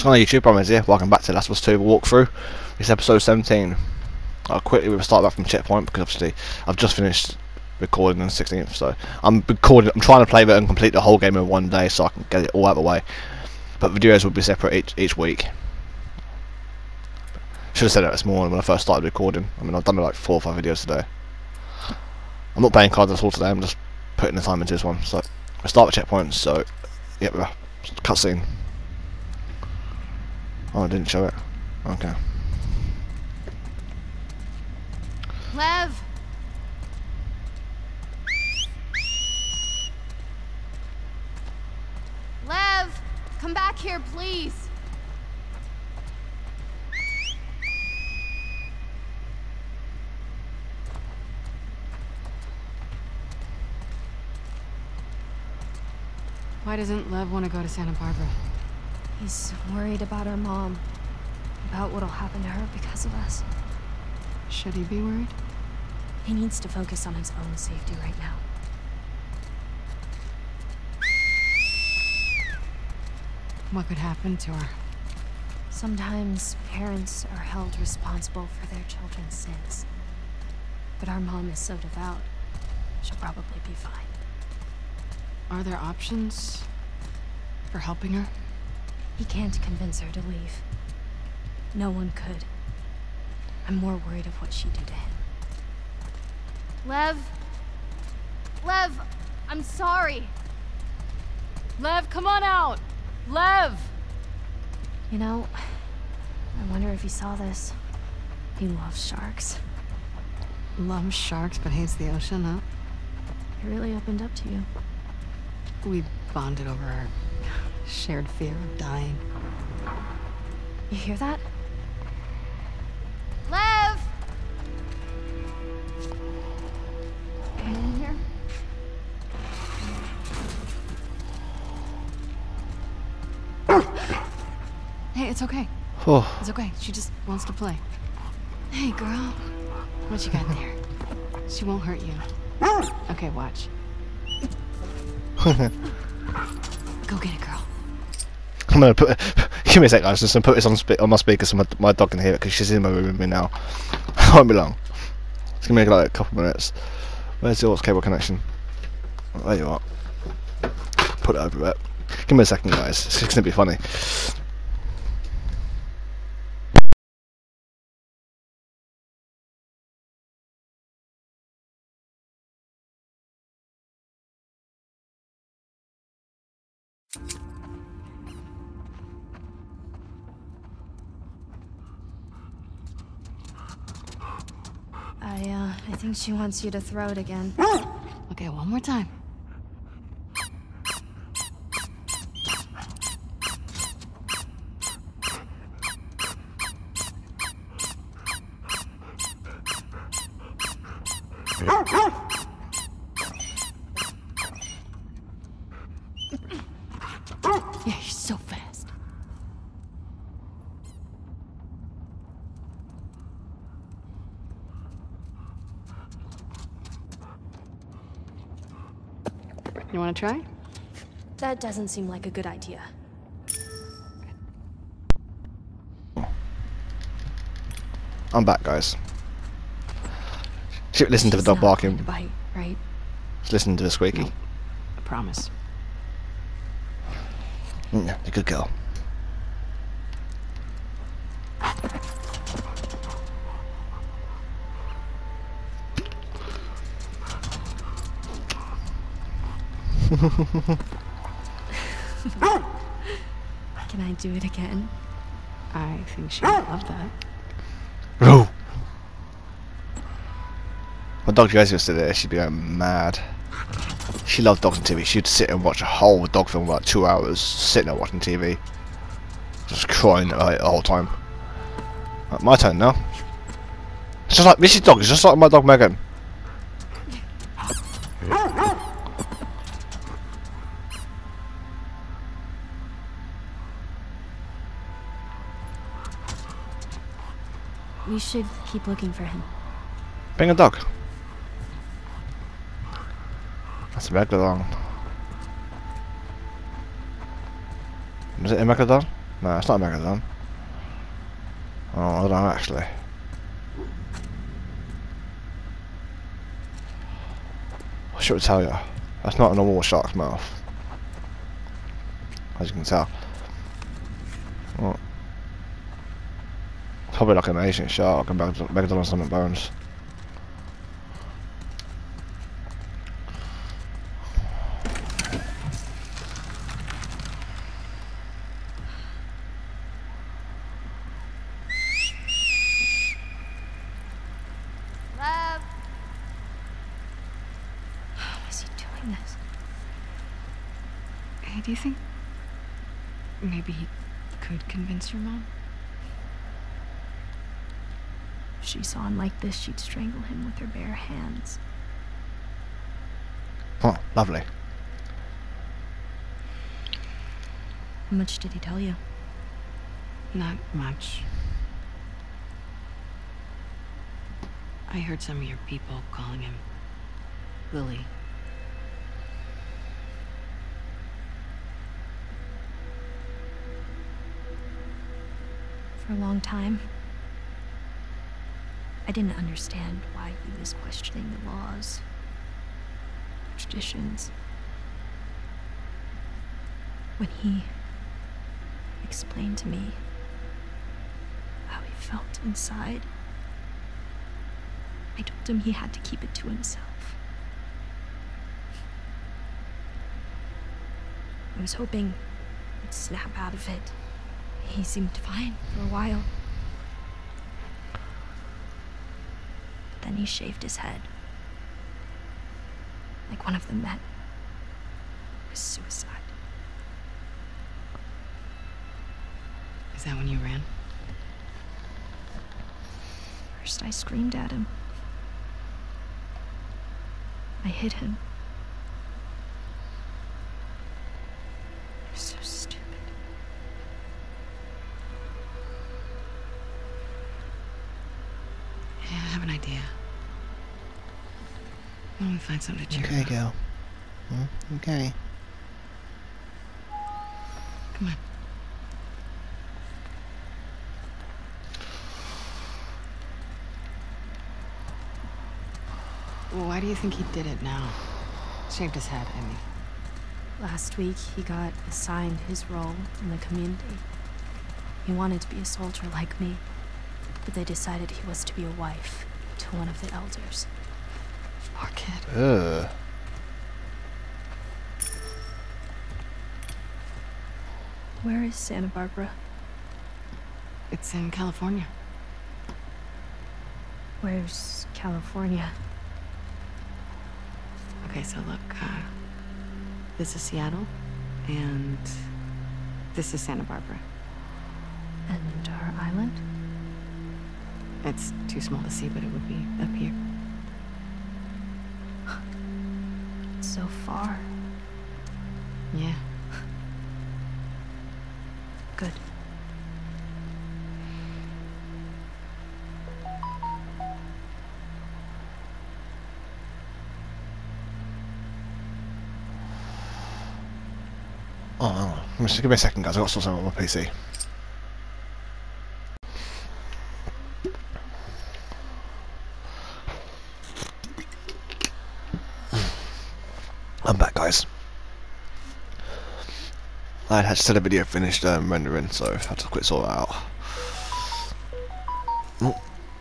Hi YouTube, Bromheads here. Welcome back to Last of Us 2 walkthrough. It's episode 17. I'll quickly start back from checkpoint because obviously I've just finished recording on the 16th, so I'm trying to play it and complete the whole game in one day so I can get it all out of the way. But videos will be separate each week. Should have said that this morning when I first started recording. I mean, I've done like 4 or 5 videos today. I'm not playing cards at all today, I'm just putting the time into this one. So I start with checkpoints, so yep, cutscene. Oh, I didn't show it. Okay. Lev! Lev! Come back here, please! Why doesn't Lev want to go to Santa Barbara? He's worried about our mom. About what'll happen to her because of us. Should he be worried? He needs to focus on his own safety right now. What could happen to her? Sometimes parents are held responsible for their children's sins. But our mom is so devout, she'll probably be fine. Are there options for helping her? He can't convince her to leave. No one could. I'm more worried of what she'd do to him. Lev! Lev! I'm sorry! Lev, come on out! Lev! You know, I wonder if he saw this. He loves sharks. Loves sharks but hates the ocean, huh? He really opened up to you. We bonded over our shared fear of dying. You hear that? Lev! Anyone in here? Hey, it's okay. Oh. It's okay. She just wants to play. Hey, girl. What you got there? She won't hurt you. Okay, watch. Go get it, girl. I'm gonna put. Give me a sec, guys. Just gonna put this on my speaker so my dog can hear it because she's in my room with me now. It won't be long. It's gonna make like a couple minutes. Where's the aux cable connection? Oh, there you are. Put it over it. Give me a second, guys. It's gonna be funny. I think she wants you to throw it again. Okay, one more time. Yeah, you're so fast. You want to try? That doesn't seem like a good idea. I'm back, guys. Should listen to the dog barking. Bite, right? Just listen to the squeaky. No, I promise. You're a good girl. Can I do it again? I think she would love that. Oh. My dog Josie was still there, she'd be going mad. She loved dogs and TV. She'd sit and watch a whole dog film for like 2 hours, sitting there watching TV. Just crying the whole time. Right, my turn now. It's just like Missy's dog, it's just like my dog Megan. We should keep looking for him. Bring a dog. That's a megalodon. Is it a megalodon? No, it's not a Megalodon. Oh, I don't know actually. I should tell you. That's not a normal shark's mouth. As you can tell. Well, probably like an Asian shark, and Megalodon or something bones. Love. How is he doing this? Hey, do you think maybe he could convince your mom? If she saw him like this, she'd strangle him with her bare hands. Oh, lovely. How much did he tell you? Not much. I heard some of your people calling him Lily. For a long time, I didn't understand why he was questioning the laws, traditions. When he explained to me how he felt inside, I told him he had to keep it to himself. I was hoping he'd snap out of it. He seemed fine for a while. But then he shaved his head. Like one of the men. It was suicide. Is that when you ran? First I screamed at him. I hit him. It was so stupid. Yeah, I have an idea. Why don't we find something to cheer Okay, up? girl. Okay. Come on. Why do you think he did it now? Shaved his head, I mean. Last week, he got assigned his role in the community. He wanted to be a soldier like me, but they decided he was to be a wife to one of the elders. Poor kid. Ugh. Where is Santa Barbara? It's in California. Where's California? Okay, so look, this is Seattle, and this is Santa Barbara. And our island? It's too small to see, but it would be up here. It's so far. Yeah. Good. Oh, hang on. Just give me a second, guys. I've got to sort something on my PC. I'm back, guys. I had to the video finished rendering, so I had to quit sort that out. Oh.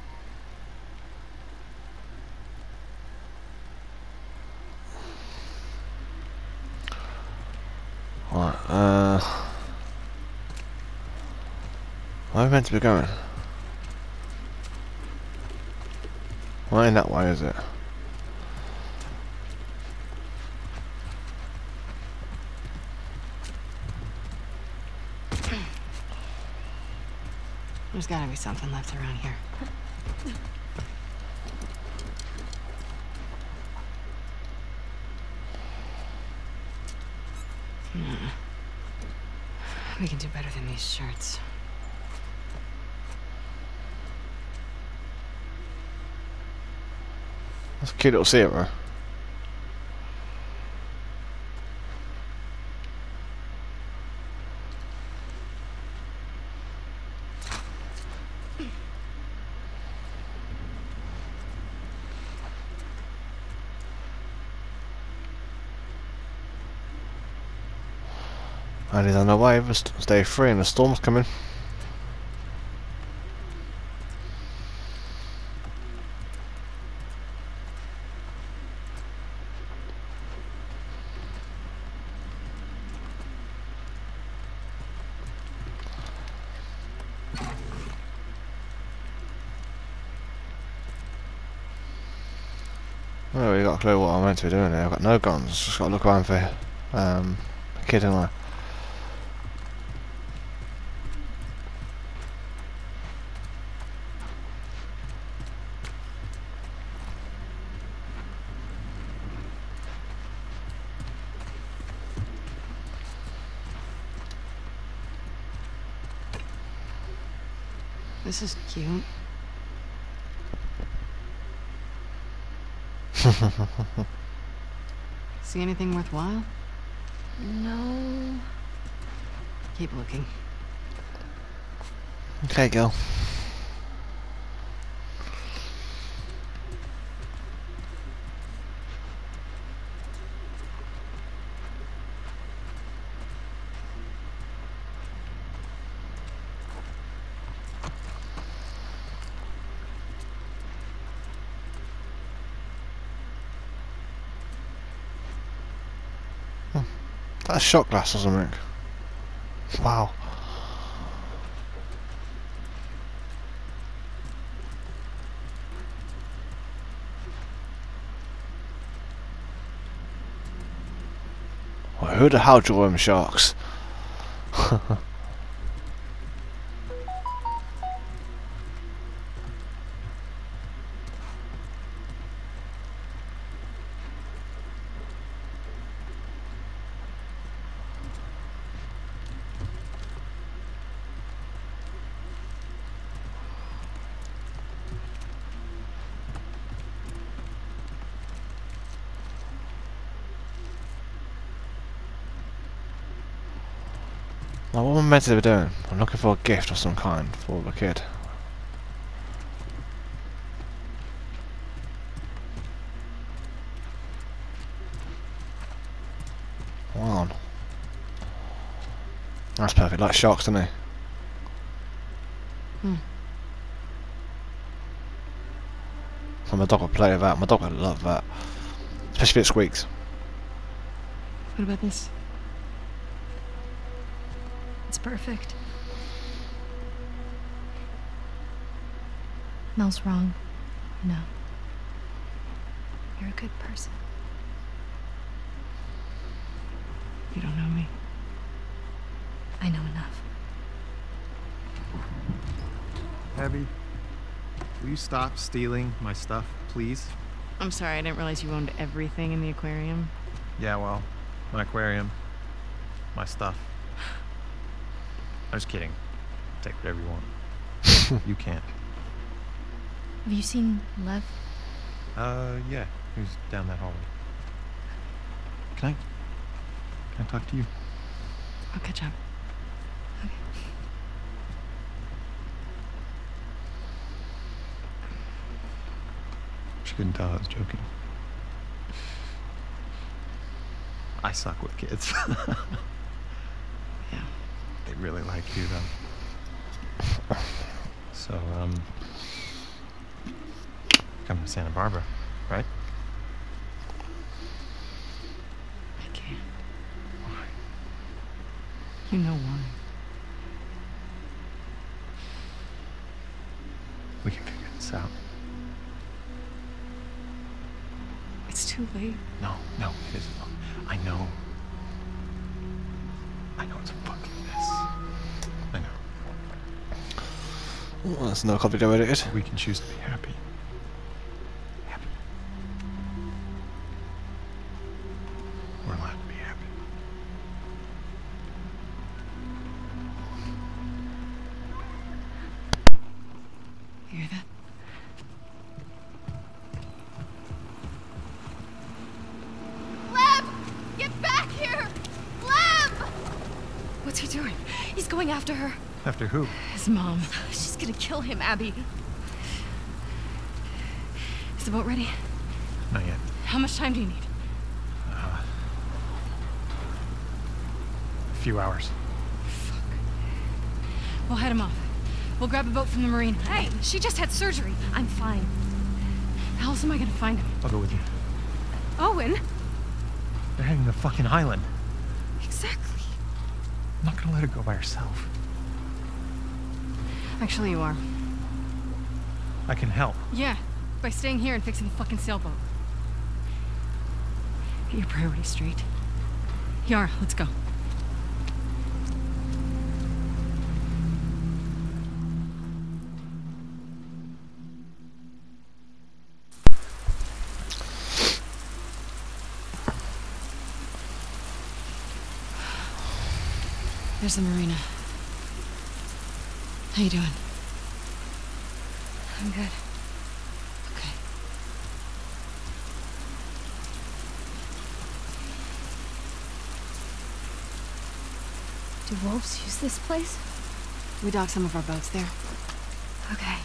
Right, where are we meant to be going? Well, in that way, is it? There's gotta be something left around here. We can do better than these shirts. That's a cute little zebra. And he's on the way. It's day 3 and the storm's coming. Well, we got a clue what I'm meant to be doing here. I've got no guns. Just got to look around for a kid and I. This is cute. See anything worthwhile? No. Keep looking. Okay, girl. That's shot glass or something. Wow. Well, who the hell drew them sharks? Now, what am I meant to be doing? I'm looking for a gift of some kind for the kid. Wow. That's perfect, like sharks, isn't it? And my dog would play with that. My dog would love that. Especially if it squeaks. What about this? It's perfect. Mel's wrong. No. You're a good person. You don't know me. I know enough. Abby, will you stop stealing my stuff, please? I'm sorry, I didn't realize you owned everything in the aquarium. Yeah, well, my aquarium, my stuff. I'm just kidding. Take whatever you want. You can't. Have you seen Lev? Yeah. He was down that hallway. Can I talk to you? I'll catch up. She couldn't tell I was joking. I suck with kids. Yeah. They really like you, though. So, coming to Santa Barbara, right? I can't. Why? You know why. We can figure this out. It's too late. No, it isn't. I know. I know it's a fucking mess. I know. Well, that's no complicated. We can choose to be happy. Happy. We're allowed to be happy. You hear that? Lev! Get back here! Lev! What's he doing? He's going after her. After who? His mom. She's gonna kill him, Abby. Is the boat ready? Not yet. How much time do you need? few hours. We'll head him off. We'll grab a boat from the marina. Hey, she just had surgery. I'm fine. How else am I gonna find him? I'll go with you. Owen? They're heading to the fucking island. Exactly. I'm not gonna let her go by herself. Actually, you are. I can help. Yeah, by staying here and fixing the fucking sailboat. Get your priorities straight. Yara, let's go. There's the marina. How you doing? I'm good. Okay. Do wolves use this place? We dock some of our boats there. Okay.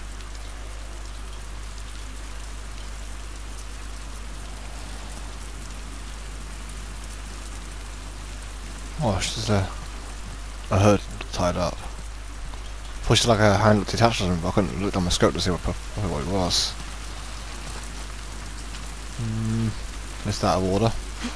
Oh, she's a herd tied up. Thought she's like a hand detached on him, but I couldn't look on my scope to see what it was. Missed out of water.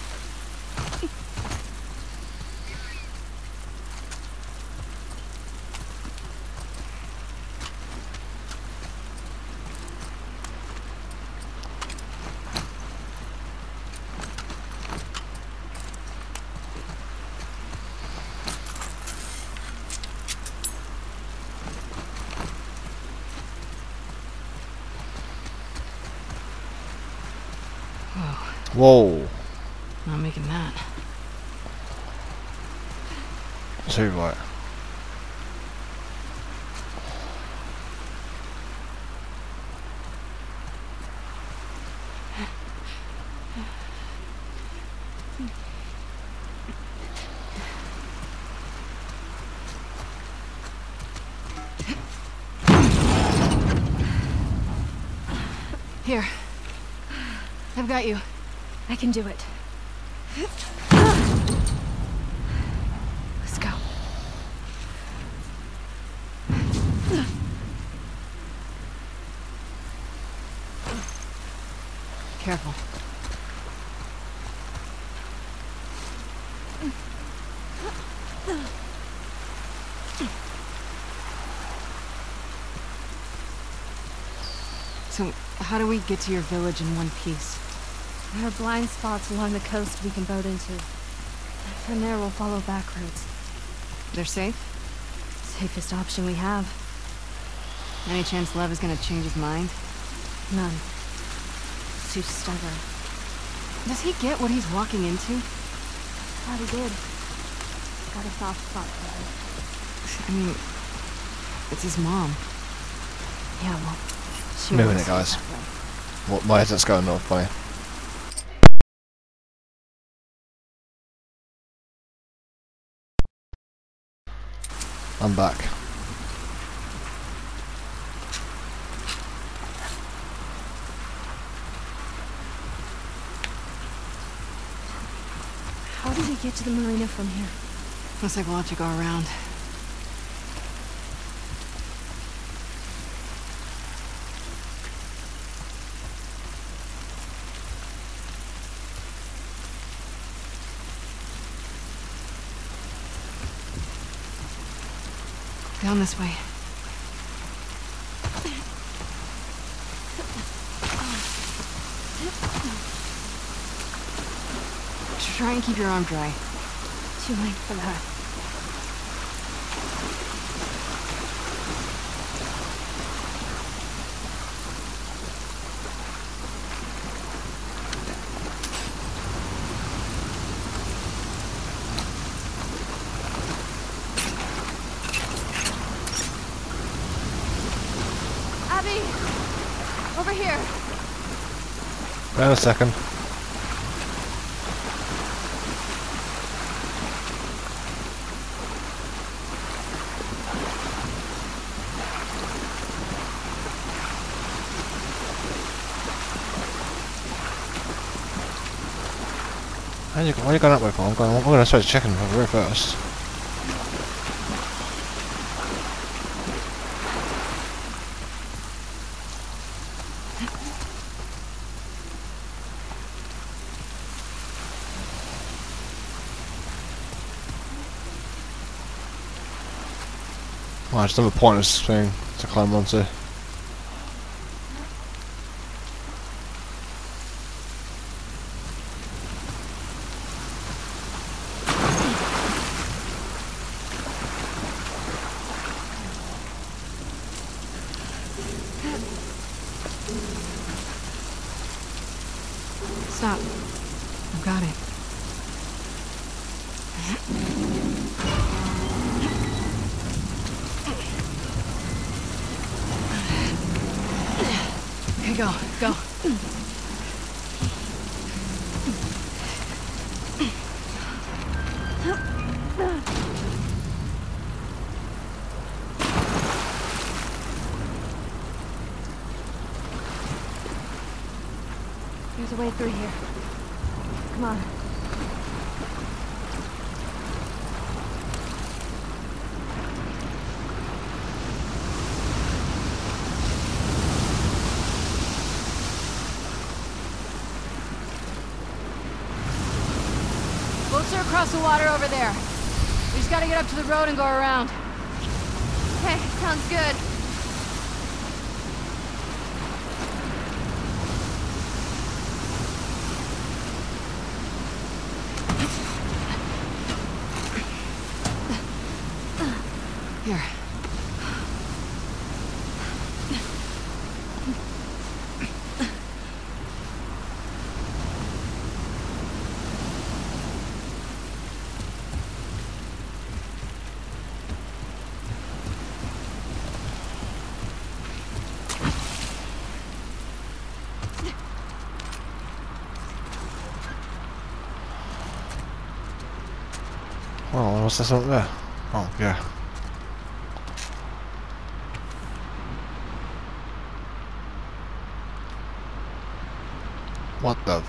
Whoa. Not making that. Too right. Here. I've got you. I can do it. Let's go. Careful. So, how do we get to your village in one piece? There are blind spots along the coast we can boat into. From there, we'll follow back roads. They're safe? Safest option we have. Any chance Lev is gonna change his mind? None. Too stubborn. Does he get what he's walking into? Thought he did. Got a soft spot for her. I mean, it's his mom. Yeah, well, she Moving always it, guys. felt that way. What? Why is this going north, funny? I'm back. How do we get to the marina from here? Looks like we'll have to go around. Down this way. Try and keep your arm dry. Too late for that. Abby! Over here! Wait a second. Why are you going that way for? I'm going to start checking over here first. Well, just another pointless thing to climb onto. Stop. I've got it. Okay, go. There's a way through here. Come on. Boats are across the water over there. We just gotta get up to the road and go around. Okay, sounds good. Here. Oh, what's this up there? Oh, yeah. What the?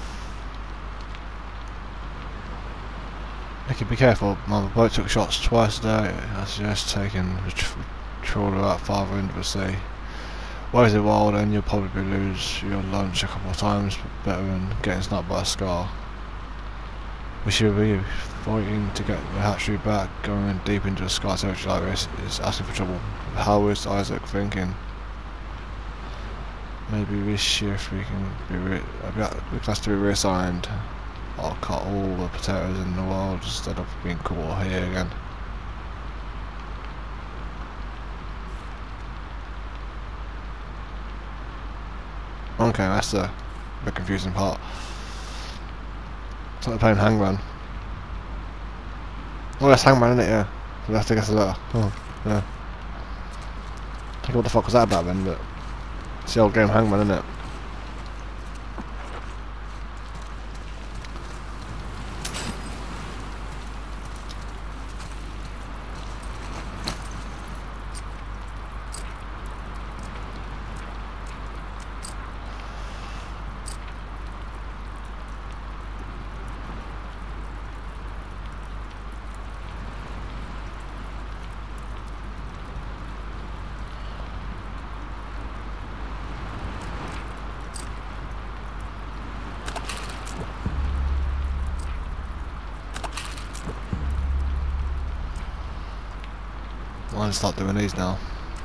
Nicky, be careful. My boat took shots twice today. I suggest taking the trawler out farther into the sea. Waves are wild and you'll probably lose your lunch a couple of times, but better than getting snapped by a scar. We should be fighting to get the hatchery back. Going deep into a scar territory like this is asking for trouble. How is Isaac thinking? Maybe this shift we can be classed to be reassigned. I'll cut all the potatoes in the world instead of being caught here again. Okay, that's the confusing part. It's like playing Hangman. Oh, that's Hangman, isn't it? Yeah. So I think that's a letter. Oh, yeah. I think what the fuck was that about then, but it's the old game Hangman, isn't it? I'll start doing these now.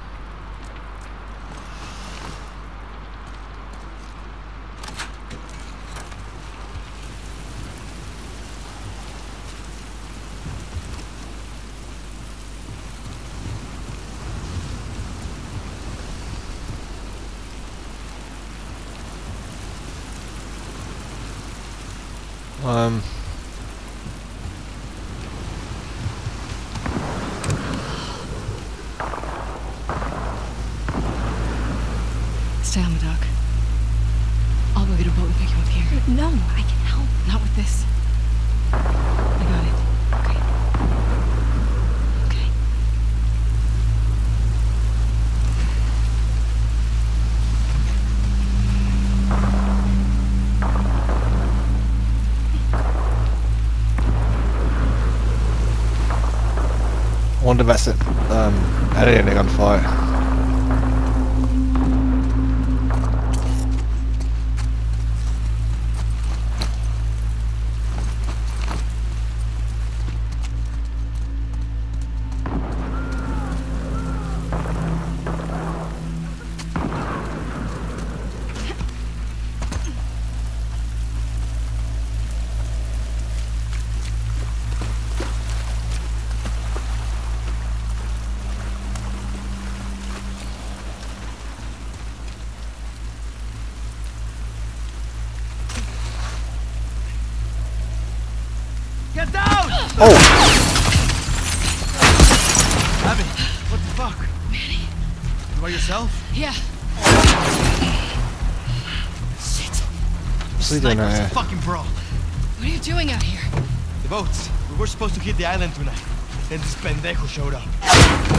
Stay on the dock. I'll go get a boat and pick you up here. No, I can help. Not with this. I got it. Okay. Okay. I wonder if that's it. Eddie and they're gonna fight. Oh! Abby, what the fuck? Manny. You by yourself? Yeah. Shit. What's he doing out Sniper's a here? fucking pro. What are you doing out here? The boats. We were supposed to hit the island tonight. Then this pendejo showed up. I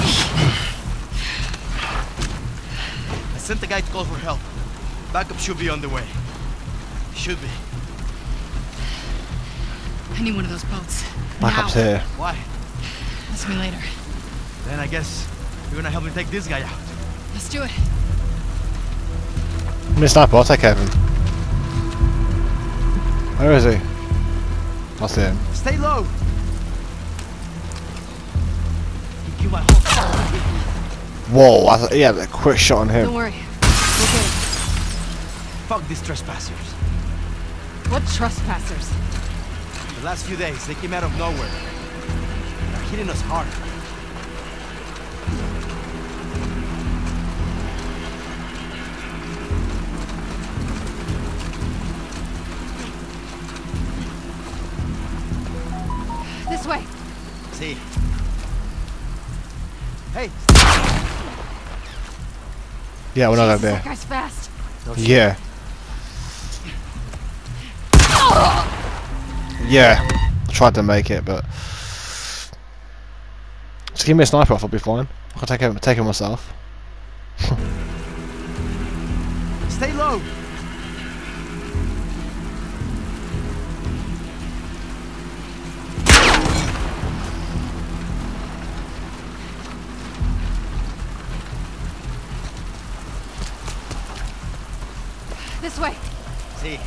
sent the guy to call for help. Backup should be on the way. Should be. I need one of those boats. Backup's Now. here. Why? Ask me later. Then I guess you're gonna help me take this guy out. Let's do it. I'm a sniper, I'll take care of him. Where is he? I see him. Stay low. He killed my whole squad. Whoa, he had a quick shot on Don't him. worry. We'll get it. Fuck these trespassers. What trespassers? The last few days, they came out of nowhere. They're hitting us hard. This way. See. Hey. Yeah, we're not over That there. guy's fast. No shit. Yeah. Yeah. Tried to make it, but just give me a sniper off, I'll be fine. I'll take him myself. Stay low. This way. See.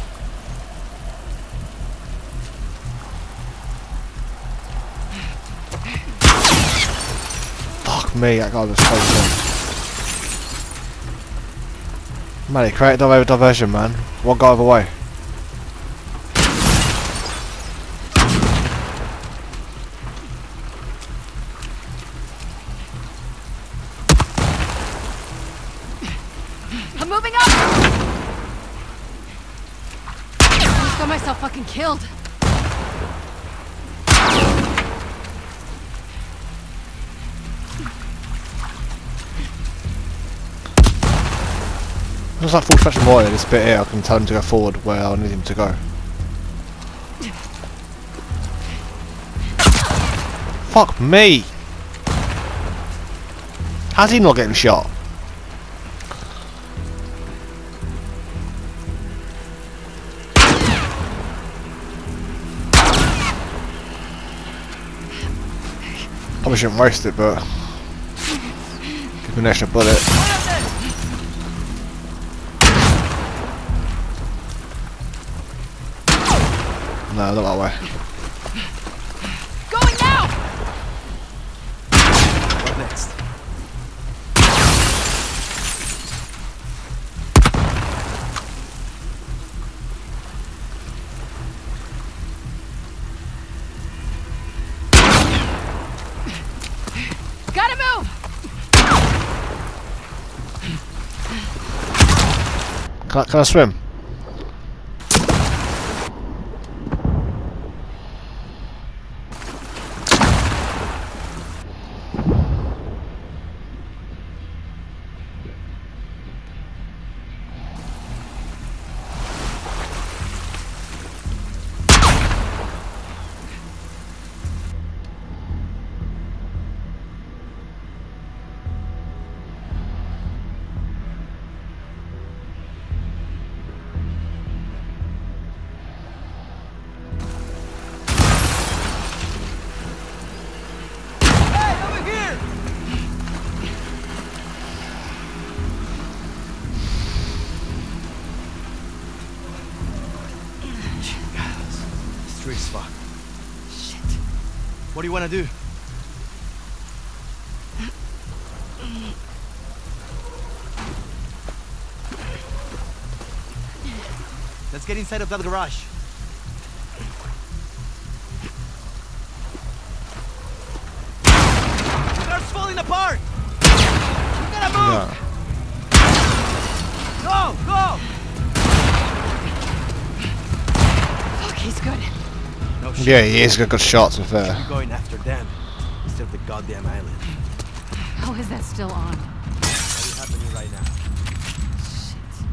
Fuck me, that guy was so good. Man, he created a diversion, man. One guy over way. I'm moving up. I just got myself fucking killed. There's like full spectrum wire this bit here, I can tell him to go forward where I need him to go. Fuck me! How's he not getting shot? Probably shouldn't waste it, but give me an extra bullet. No, not that way. Going now. What next? Gotta move. Can I swim? Hey, over here! This tree's fucked. Shit. What do you want to do? Let's get inside of that garage. It's falling apart! We gotta move! No. Go! Go! Fuck, he's good. No shit. Yeah, he is a good shot, to be fair. You're going after them instead of the goddamn island. How is that still on? What is happening right now? Shit.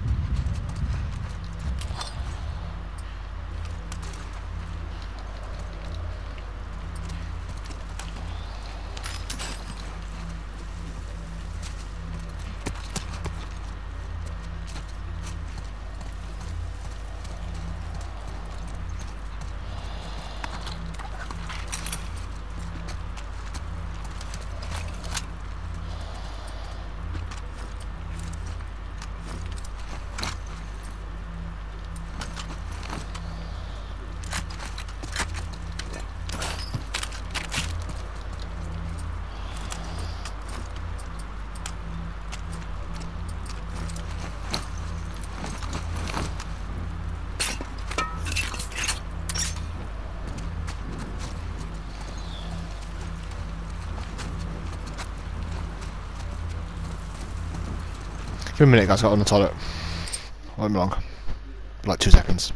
Give me a minute, guys. I got on the toilet. Won't be long. Like 2 seconds.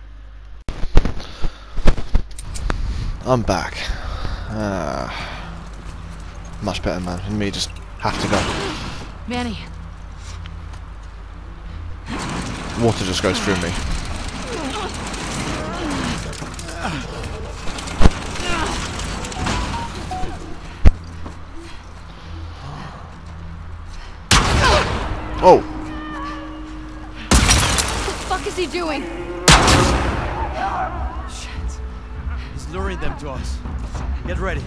I'm back. Much better, man. And me just have to go. Manny. Water just goes through me. Oh! What the fuck is he doing? Shit. He's luring them to us. Get ready.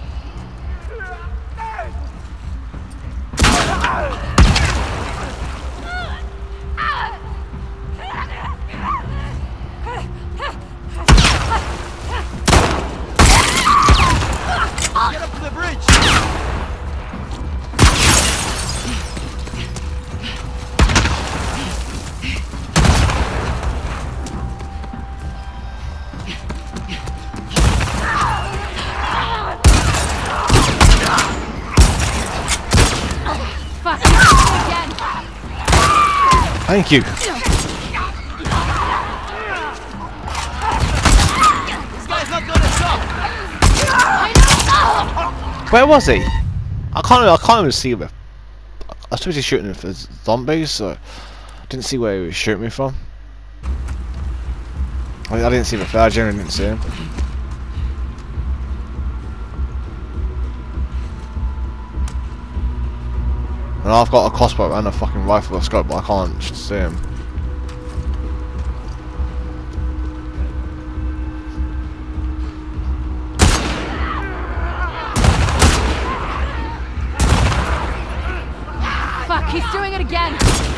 Get up to the bridge! Fuck, he's doing it again. Thank you. This guy's not gonna stop! Where was he? I can't even see where. I was supposed to be shooting him for zombies, so I didn't see where he was shooting me from. I didn't see the flare. I generally didn't see him. And I've got a crossbow and a fucking rifle with a scope, but I can't see him. Fuck, he's doing it again.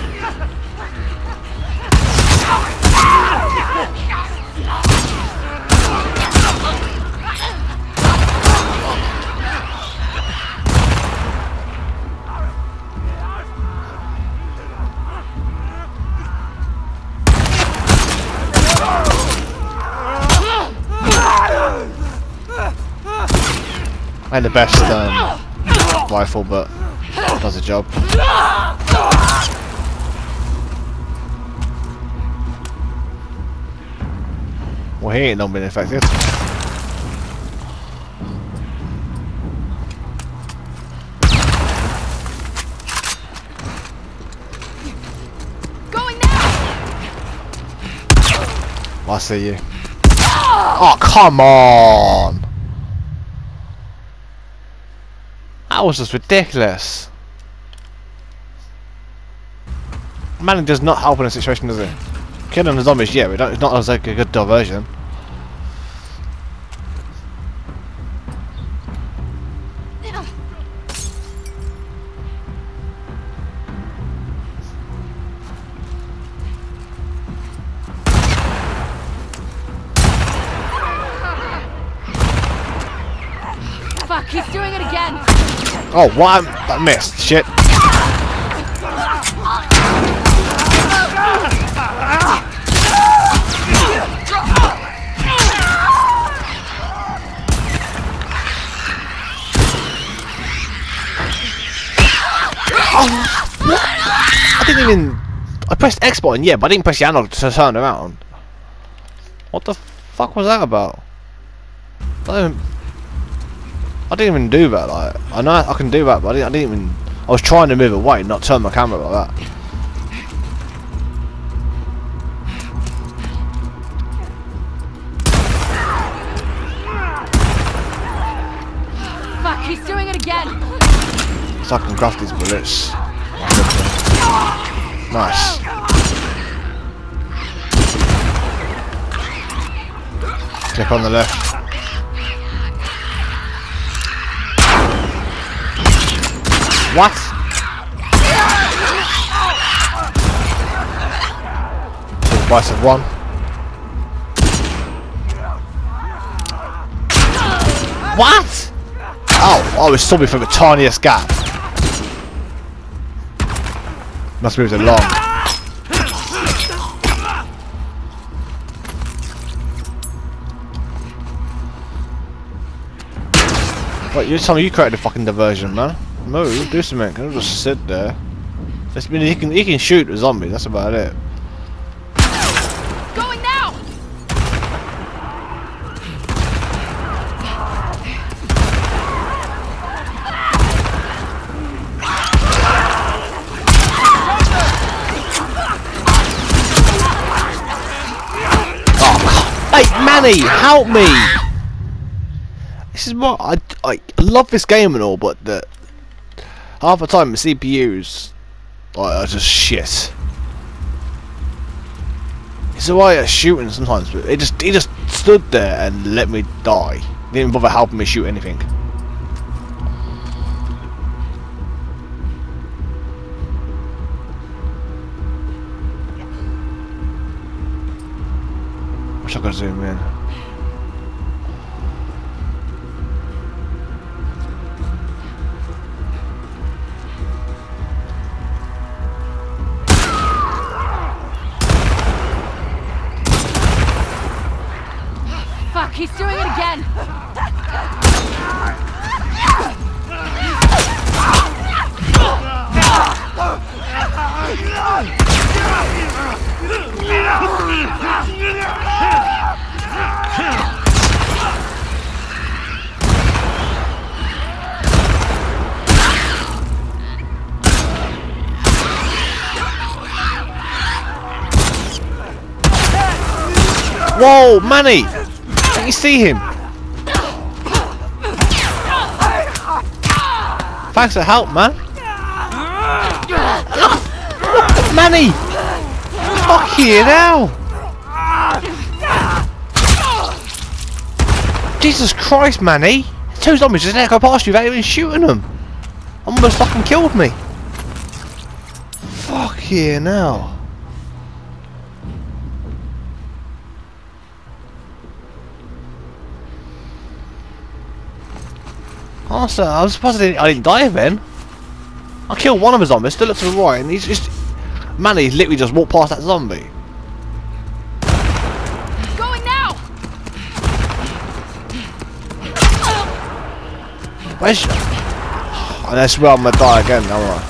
I ain't the best rifle, but does the job. Well, he ain't not been effective. Going now. I see you. Oh, come on! That was just ridiculous. Manning does not help in a situation, does he? Killing the zombies, yeah, but it's not as like a good diversion. Fuck, he's doing it again. Oh, what? I missed. Shit. I didn't even. I pressed X button, yeah, but I didn't press the analog to turn around. What the fuck? fuck was that about? I didn't even do that. Like, I know I can do that, but I didn't even. I was trying to move away, not turn my camera like that. Fuck, he's doing it again. So I can craft these bullets. Nice. Click on the left. What? Twice of one. What? Oh, I was stopping from the tiniest gap. Must move it along. Wait, you tell me you created a fucking diversion, man. Move, do something. Don't just sit there. I mean, he can shoot a zombie. That's about it. Going now. Oh, hey, Manny, help me! This is what I love this game and all, but the half the time the CPUs are just shit. It's the way it's shooting sometimes, but he just stood there and let me die. He didn't even bother helping me shoot anything. Wish I could zoom in. Fuck, he's doing it again. Whoa, Manny! Can you see him? Thanks for help, man. Manny! Fuck you now! Jesus Christ, Manny! Two zombies just let go past you without even shooting them. Almost fucking killed me. Fuck you now. Honestly, I was surprised I didn't die then. I killed one of the zombies, still looked to the right, and he's just... Manny literally just walked past that zombie. Going now. Where's... And that's where I'm gonna die again, alright.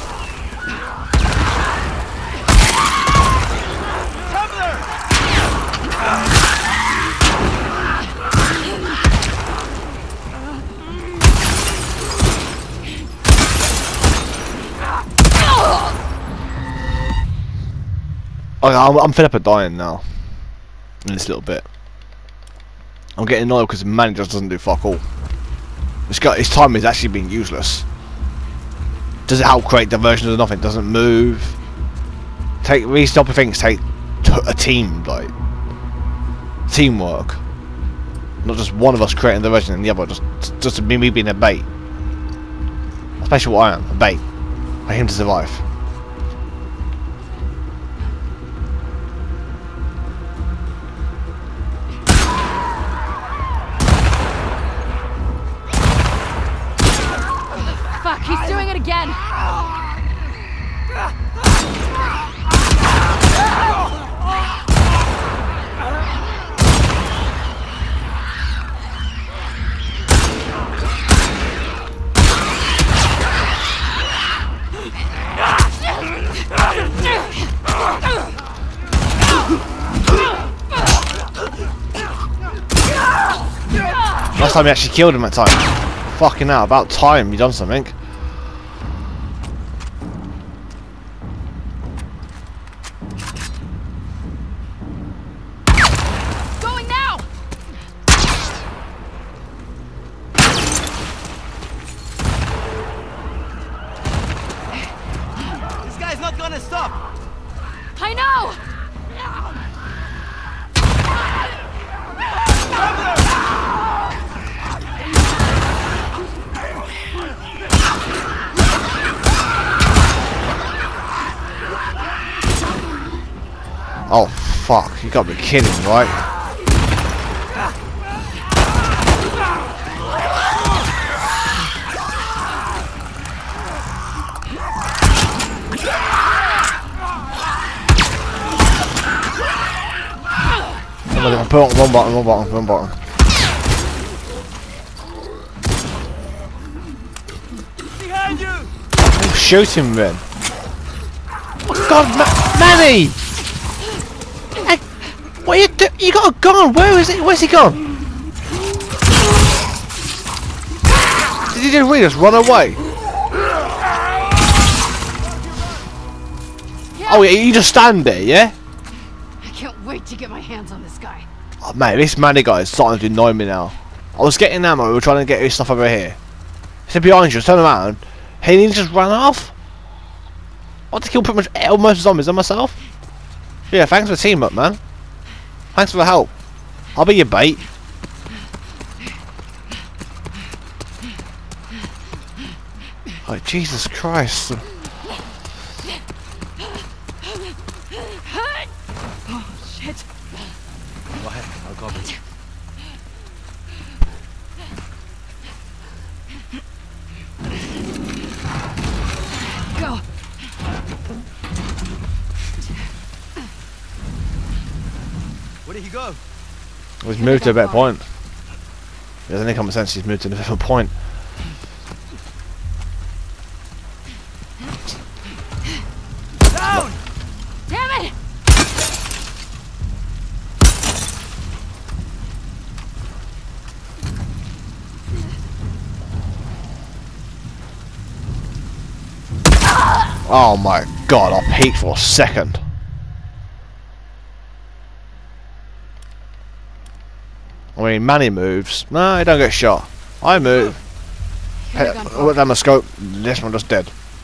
Okay, I'm fed up at dying now. In this little bit. I'm getting annoyed because Manny just doesn't do fuck all. His time is actually being useless. Does it help create diversions or nothing? Doesn't move. These type of things take a team, like teamwork. Not just one of us creating diversion and the other just me being a bait. That's basically what I am, a bait. For him to survive. Fuck, he's doing it again. time you actually killed him that time. Fucking hell, about time you done something. Going now! This guy's not gonna stop. I know! Oh fuck, you gotta be kidding, right? Put on one button. Behind you! Oh, shoot him then. Oh god, Manny! Hey, what are you doing? You got a gun, where is it? Where's he gone? Did he just really just run away? Oh yeah, you just stand there, yeah? I can't wait to get my hands on this guy. Oh mate, this Manny guy is starting to annoy me now. I was getting ammo, we were trying to get his stuff over here. He said behind you, turn around. He just ran off. I had to kill pretty much almost zombies on myself. Yeah, thanks for the team up, man. Thanks for the help. I'll be your bait. Oh, Jesus Christ. Oh, shit. Go ahead, I'll cover you. Go. Where did he go? He's moved to a better point. He doesn't make common sense, he's moved to a different point. Down! Damn it! Oh my god, I peeked for a second. I mean, Manny moves. No, he don't get shot. I move. Heavy gun forward. With my scope, this one just dead.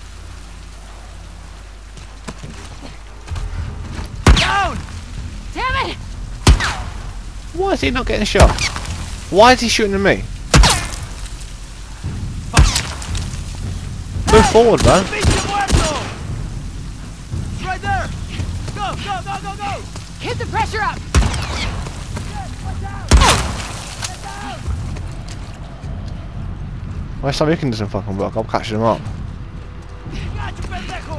Down! Damn it! Why is he not getting shot? Why is he shooting at me? Move forward, man. Bicho muerto! It's right there! Go! Hit the pressure up! Why stop looking at some fucking block? I'll catch them up. Got you, pendejo!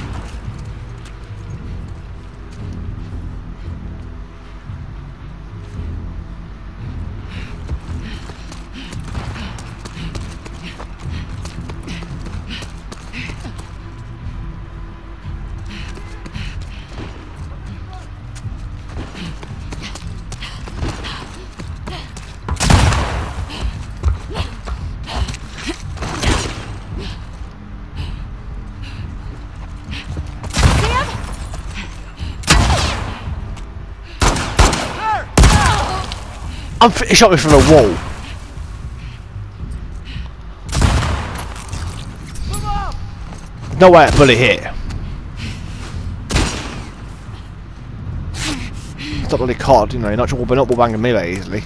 He shot me from the wall. Move up! No way that bullet hit. It's not really cod, you know, you're not wall banging me that easily.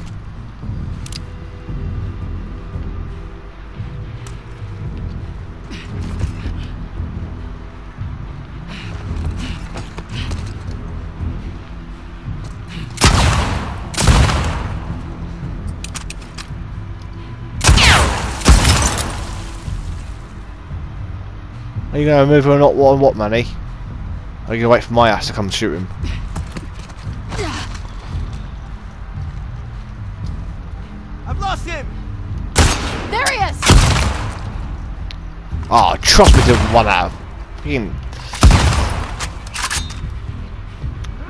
Are you going to move or not? What, Manny? Are you going to wait for my ass to come and shoot him? I've lost him! There he is! Oh, trust me to run out. Fucking.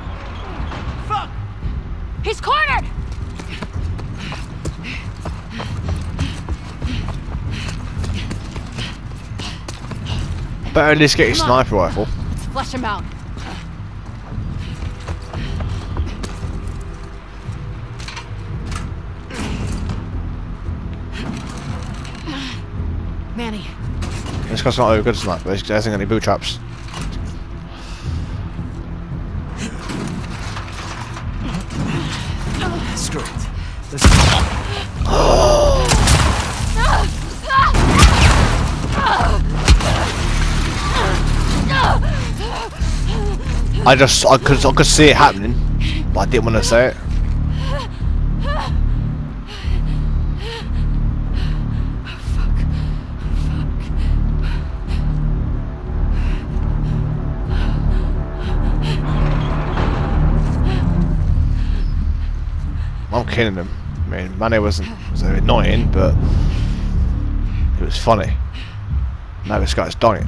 Fuck! He's cornered! Better at least get your Come on. sniper rifle. Let's flush him out. Manny, This guy's not a good sniper, but he hasn't got any boot traps. Screw it. Let's I could see it happening, but I didn't want to say it. I'm killing him. I mean, Manny was annoying, but it was funny. Now this guy's dying.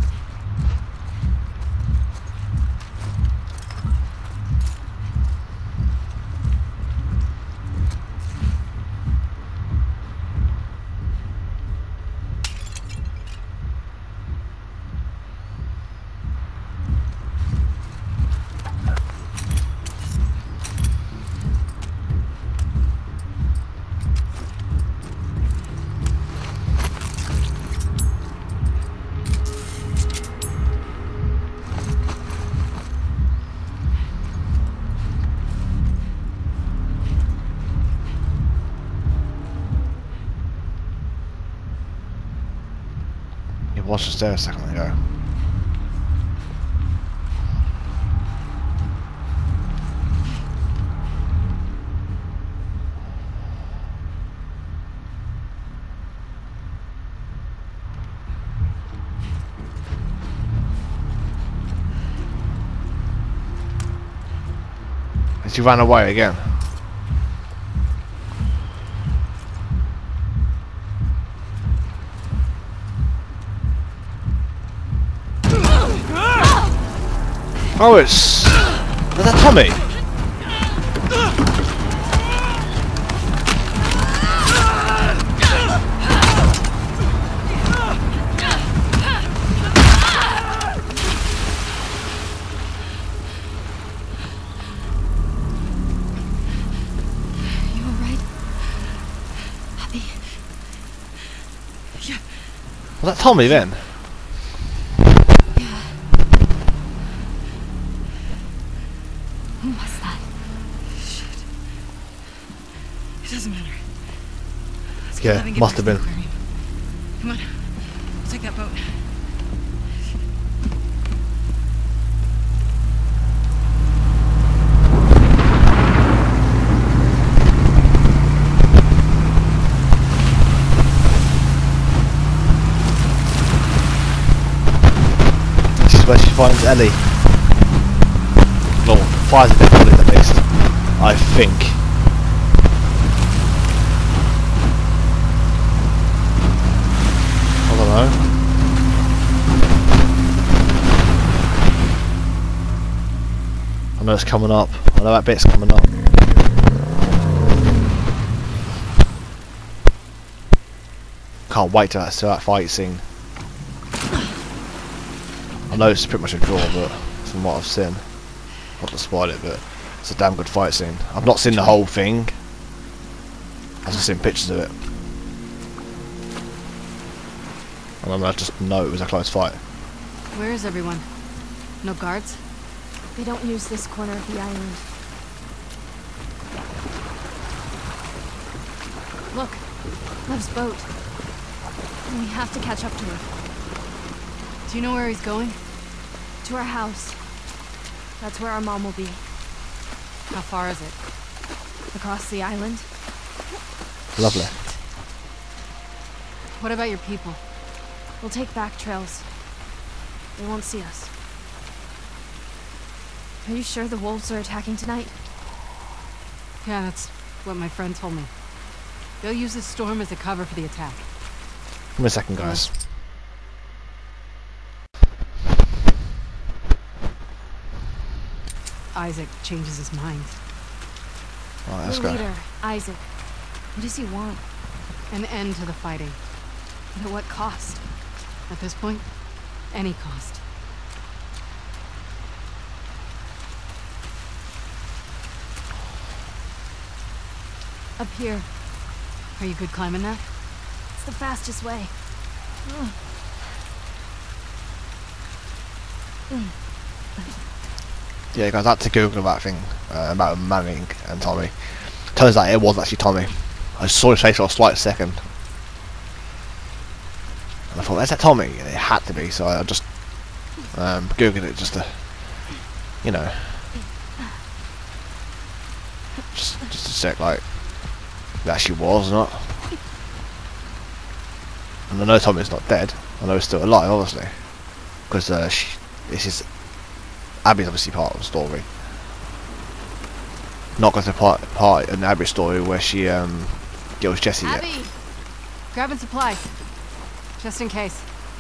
He was just there a second ago. He ran away again. Oh, it's... Is that Tommy? you alright? Abby? Yeah. Was that Tommy then? Who was that? It doesn't matter. Yeah, Let me get must back have to been. the aquarium. Come on. We'll take that boat. This is where she finds Ellie. No, fires a bit bullet at least. I think. I don't know. I know it's coming up. I know that bit's coming up. Can't wait till that fight scene. I know it's pretty much a draw, but from what I've seen, not to spoil it, but it's a damn good fight scene. I've not seen the whole thing. I've just seen pictures of it. And I just know it was a close fight. Where is everyone? No guards? They don't use this corner of the island. Look, Lev's boat. We have to catch up to her. Do you know where he's going? To our house. That's where our mom will be. How far is it? Across the island. Lovely. What about your people? We'll take back trails. They won't see us. Are you sure the wolves are attacking tonight? Yeah, that's what my friend told me. They'll use this storm as a cover for the attack. Give me a second, guys. Isaac changes his mind. Alright, let's The go. leader, Isaac. What does he want? An end to the fighting. But at what cost? At this point, any cost. Up here. Are you good climbing that? It's the fastest way. Yeah, guys, I had to Google that thing about Manning and Tommy. Turns out it was actually Tommy. I saw his face for a slight second. And I thought, is that Tommy? And it had to be, so I just Googled it just to, you know, just to check, like, if it actually was or not. And I know Tommy's not dead. I know he's still alive, obviously. Because this is Abby's obviously part of the story. Not going to part in Abby's story where she kills Jesse yet. Abby! Grabbing supplies. Just in case.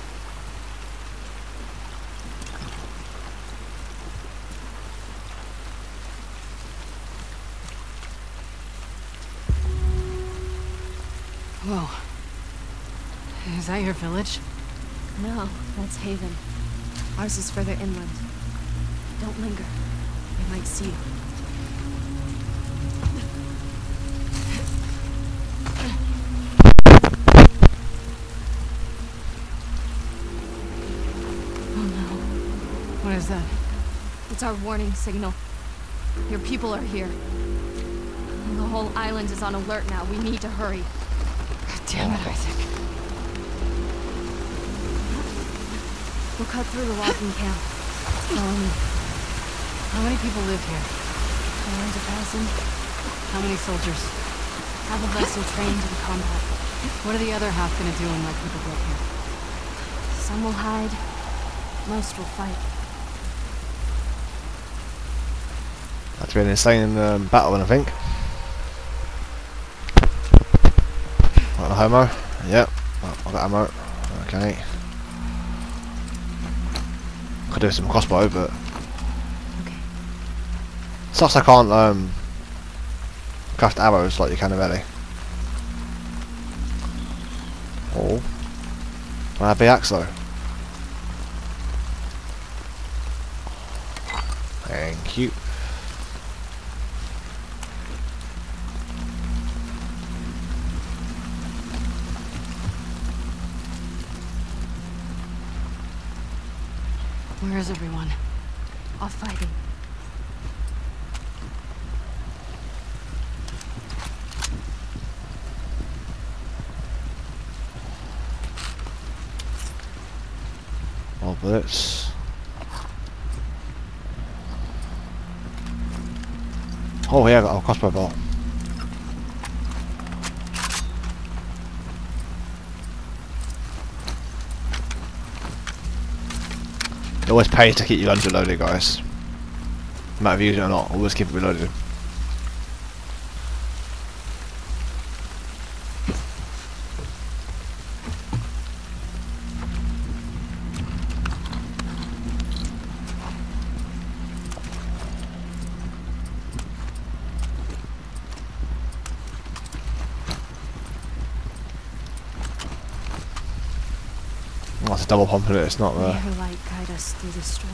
Whoa. Is that your village? No, that's Haven. Ours is further inland. Don't linger. They might see you. Oh no. What is that? It's our warning signal. Your people are here. The whole island is on alert now. We need to hurry. God damn it, Isaac. We'll cut through the walking camp. Follow me. How many people live here? Around 1,000. How many soldiers? Half of us are trained in combat. What are the other half gonna do when my people get here? Some will hide. Most will fight. That's been an insane battle one, I think. Got the ammo? Yep. I've got ammo. Okay. Could do some crossbow, but Okay. sucks I can't craft arrows like you can already. Oh. I have the axe though. Thank you. Where is everyone? Off fighting. All bullets. Oh yeah, I got a crossbow bolt. It always pays to keep your guns reloaded, guys. No matter if you use it or not, always keep it reloaded. Oh, that's a double pump in it, it's not May there. her light guide us through the storm.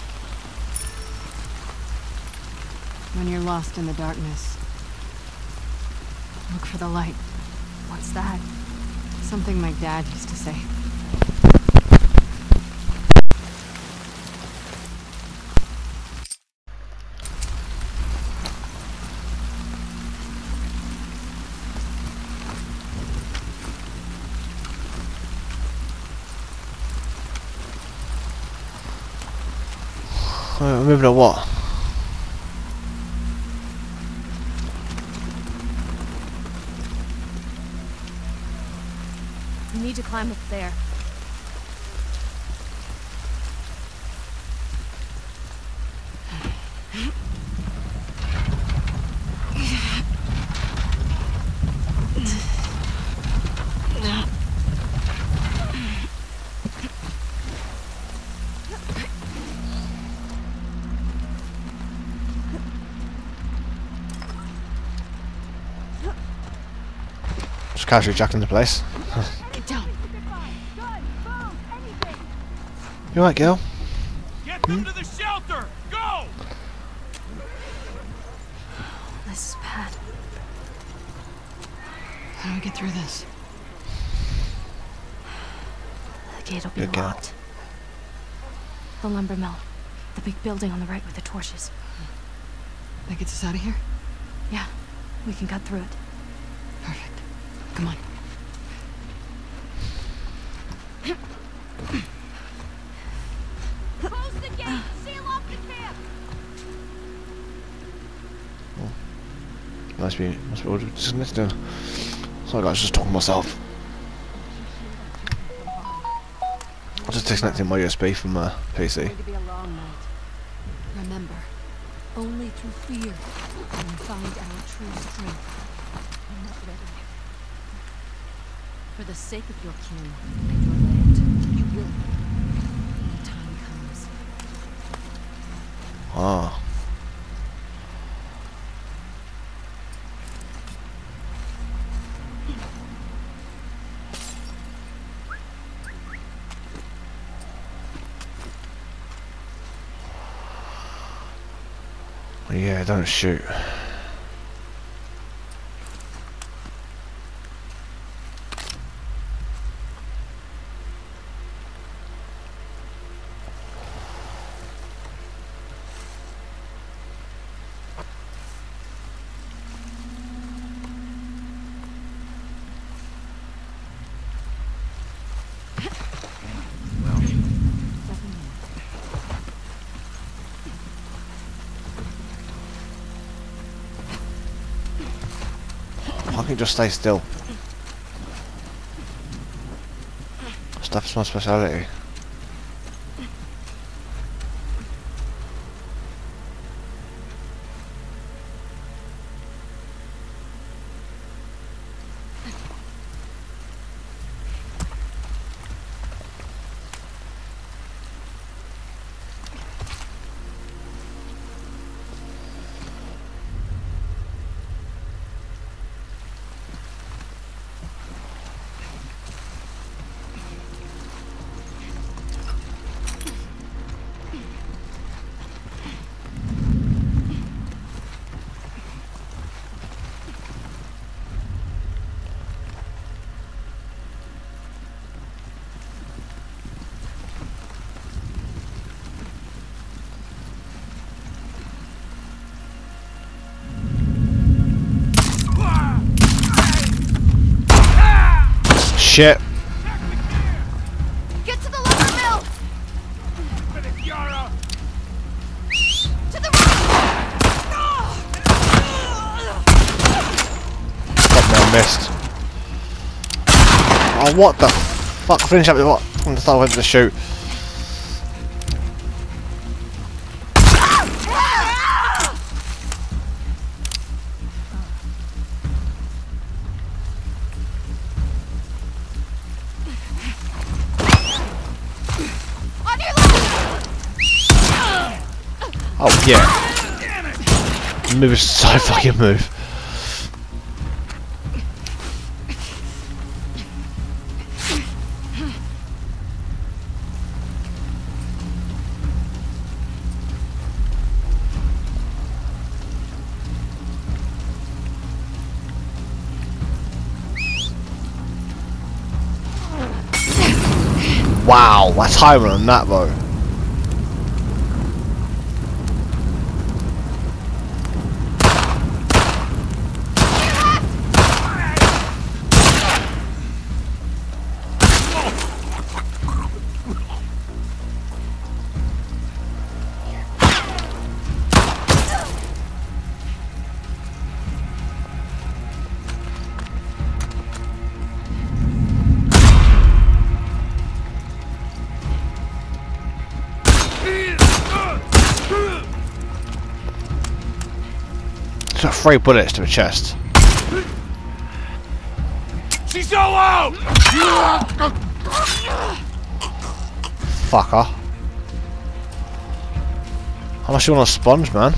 When you're lost in the darkness, look for the light. What's that? Something my dad used to say. We're moving to what? We need to climb up there. Just casually jacked into place. Get down. You alright, girl? Get them to the shelter! Go! This is bad. How do we get through this? The gate will be Good girl. locked. The lumber mill. The big building on the right with the torches. That gets us out of here? Yeah, we can cut through it. Perfect. Come on. Close the gate! Seal off the camp! Must be all disconnected. Sorry guys, I was just talking to myself. I'm just disconnecting my USB from my PC. Going to be a long night. Remember, only through fear can we find our true strength. I'm not ready. For the sake of your kin and your land, you will when the time comes. Ah. Yeah, don't shoot. I can just stay still. Stuff's my speciality. Shit. Get to the lumber mill! To the right! Fuck me, I missed. Oh, what the fuck? Finish up with what? I'm just starting to shoot. On your left! Oh yeah. Move is so fucking move. Wow, that's higher on that though. Got 3 bullets to the chest. She's so low! Fucker. How much you want a sponge, man?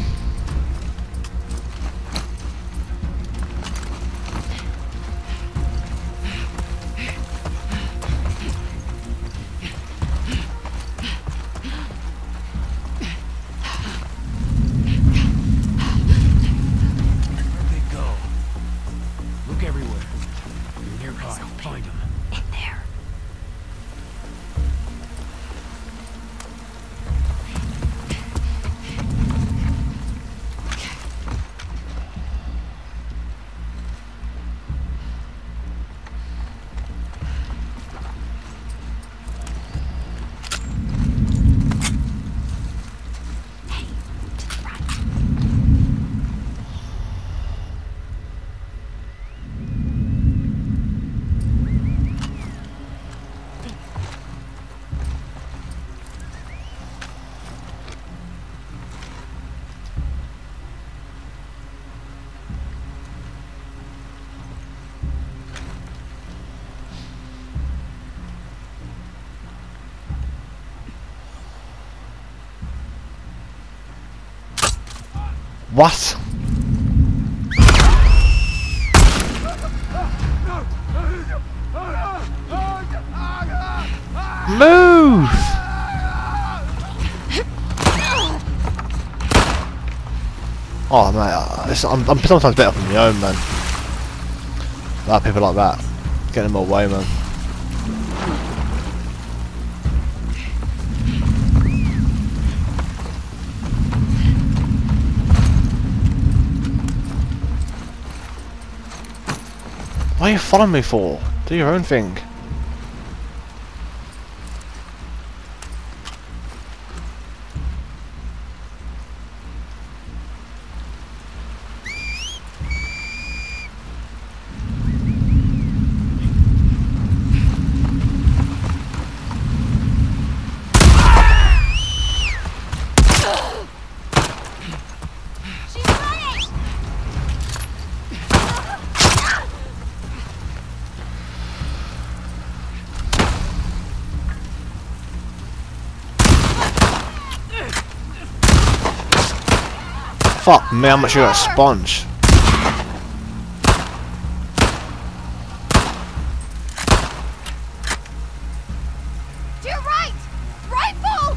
What? Move! Oh mate, I'm sometimes better from my own, man. Like people like that, getting them away, man. What are you following me for? Do your own thing. She's running! Fuck me, how much you got a sponge? To your right! Rifle!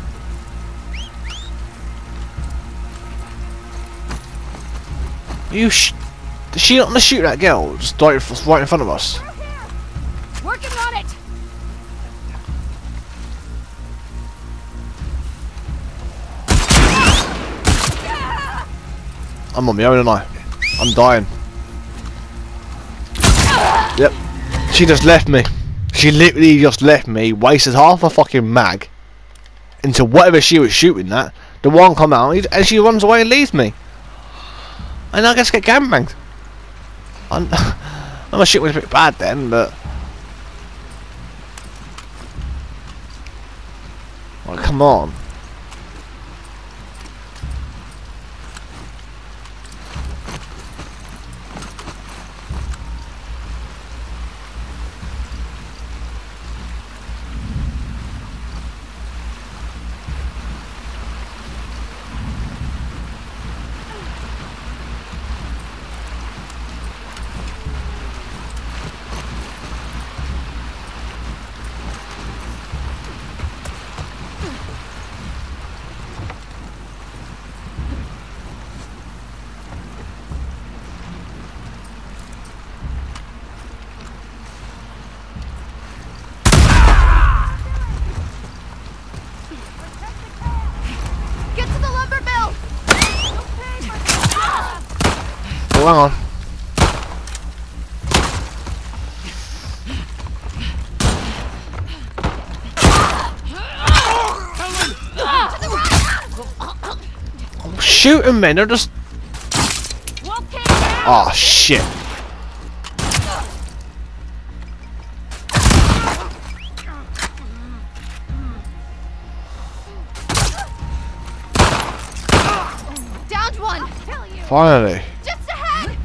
You is she not gonna shoot that girl just right in front of us? Through here! Working on it! I'm on my own, and I'm dying. Yep. She just left me. She literally just left me, wasted half a fucking mag into whatever she was shooting at. The one come out and she runs away and leaves me. And I just get gangbanged. My shit was a bit bad then, but oh, come on. Get to the lumber mill! Oh, hang on. I'm shooting men, they're just. Oh shit. Downed one! Finally. Just ahead!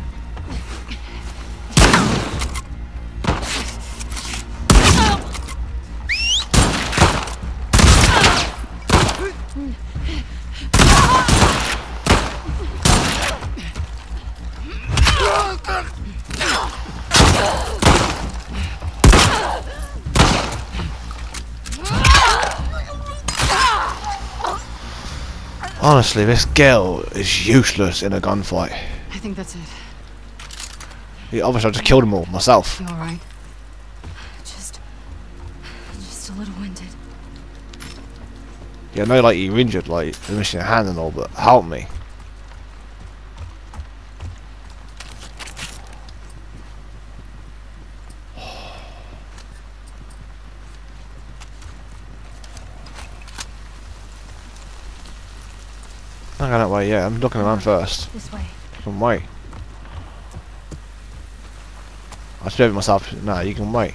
Honestly, this girl is useless in a gunfight. I think that's it. Yeah, obviously, I just killed them all myself. You alright? Just a little winded. Yeah, I know, like you're injured, like you're missing a hand and all, but help me. I'm not going that way, yeah. I'm looking around first. This way. You can wait. I spared myself. No, you can wait.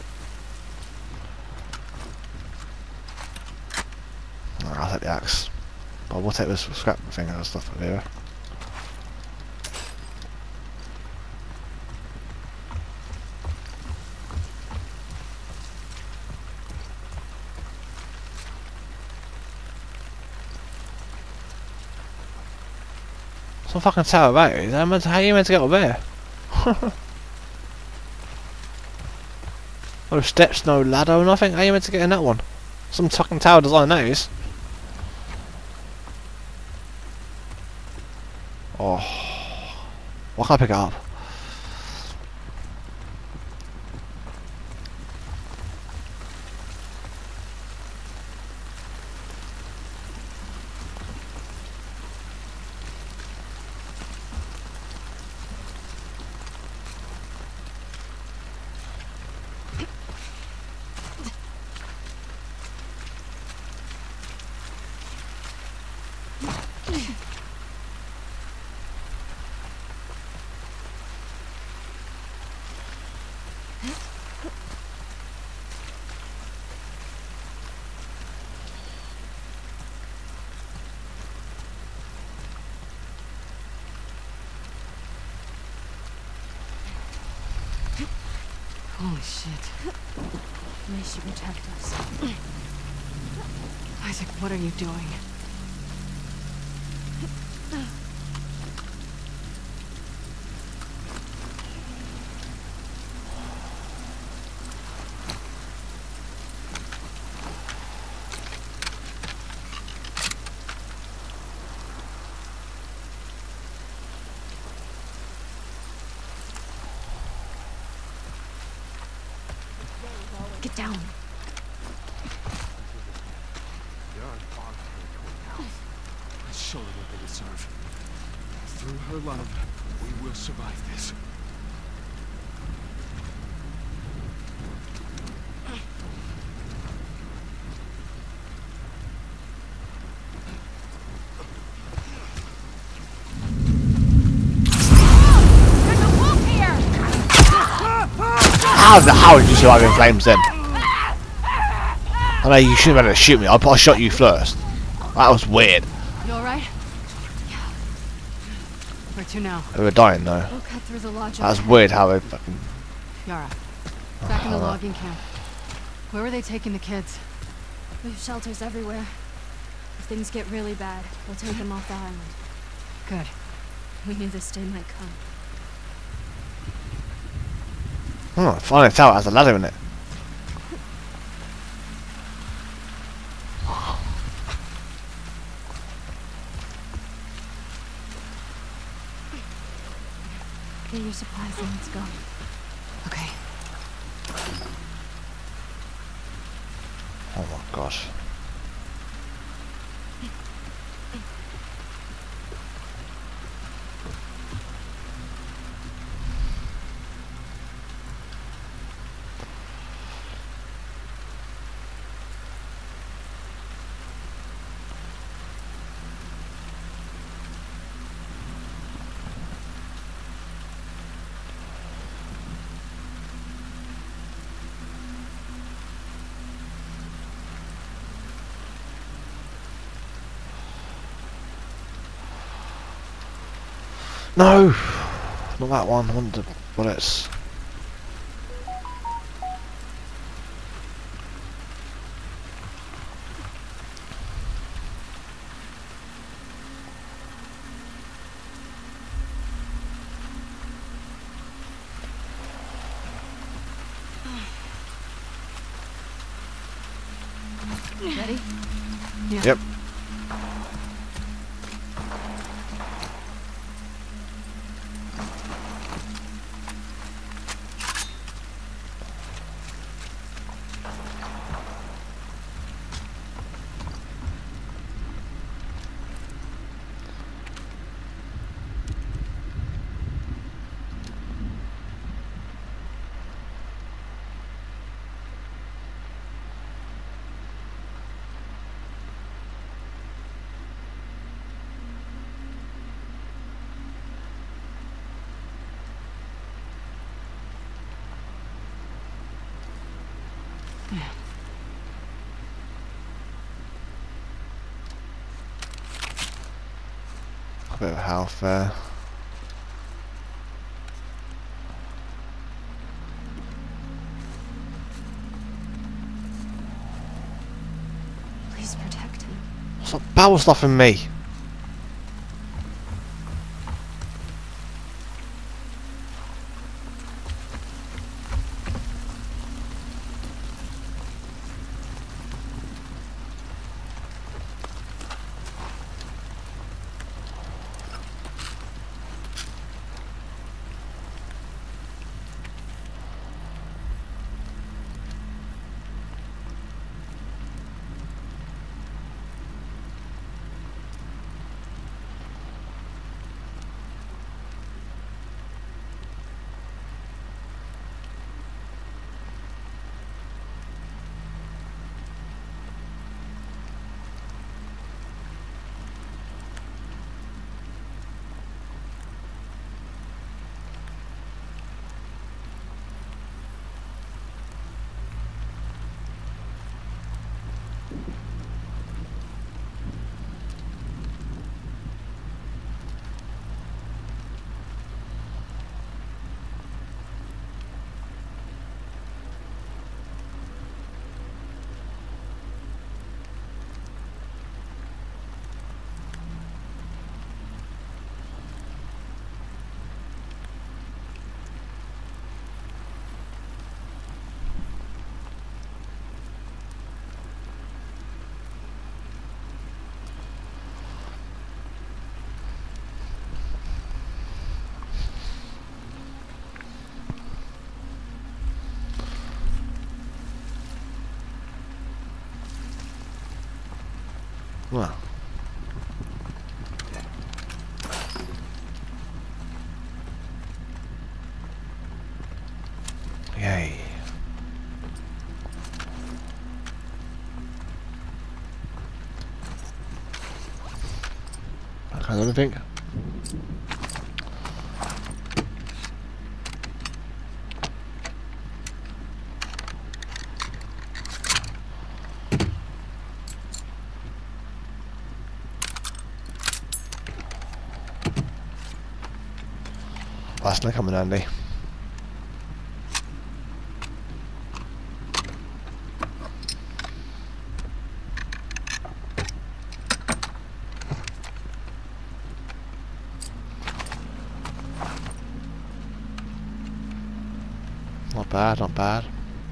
I'll take the axe. But we'll take this scrap thing and stuff over here. Some fucking tower batteries. How are you meant to get up there? No steps, no ladder, nothing. How are you meant to get in that one? Some fucking tower design that is. Oh, why can't I pick it up? Holy shit. May she protect us. Isaac, what are you doing? Get down. Let's show them what they deserve. Through her love, we will survive this. There's a wolf here! How did you survive in flames then? I know you shouldn't have been able to shoot me. I shot you first. That was weird. You alright? Yeah. Where to now? They were dying though. We'll cut through the lodge. That was weird how they fucking. Yara, back in the Alright. logging camp. Where were they taking the kids? We have shelters everywhere. If things get really bad, we'll take them off the island. Good. We knew this day might come. Oh, finally a tower has a ladder in it. Get your supplies and let's go. Okay. Oh my gosh. No! Not that one, I want the bullets. Ready? Yeah. Yep. bit of health there. Please protect him. Stop barrel stuffing me. Well. Yay. I can't do anything. That's not coming handy. Not bad, not bad.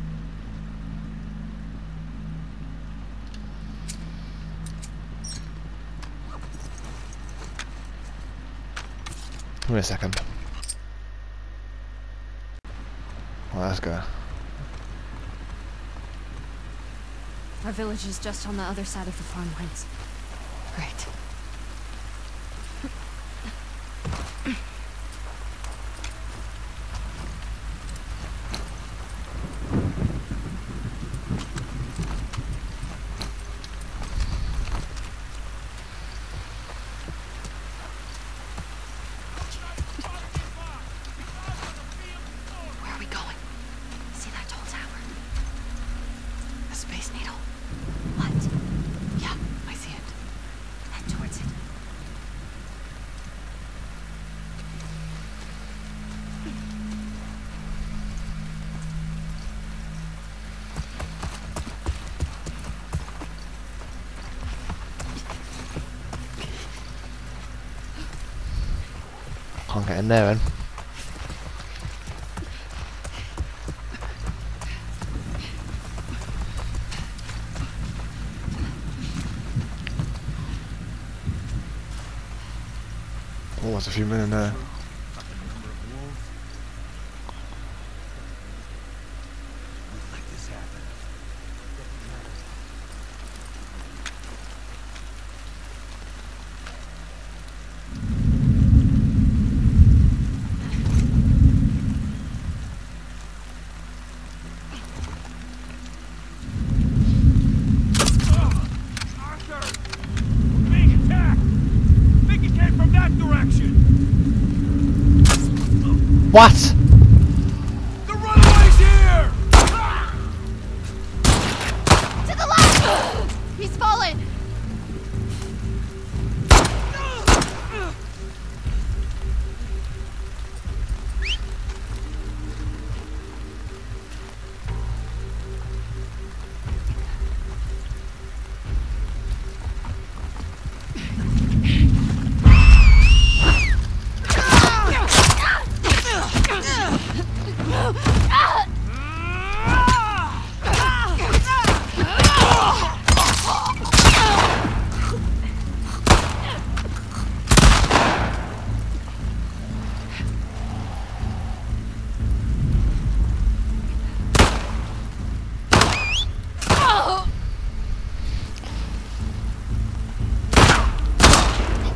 Give me a second. Well, let's go. Our village is just on the other side of the farm lines. Great. Where are we going? See that tall tower? A space needle? What? Yeah, I see it. Head towards it. Can't get in there then. Oh, there's a few men in there. What? The runaway's here! To the left! He's fallen!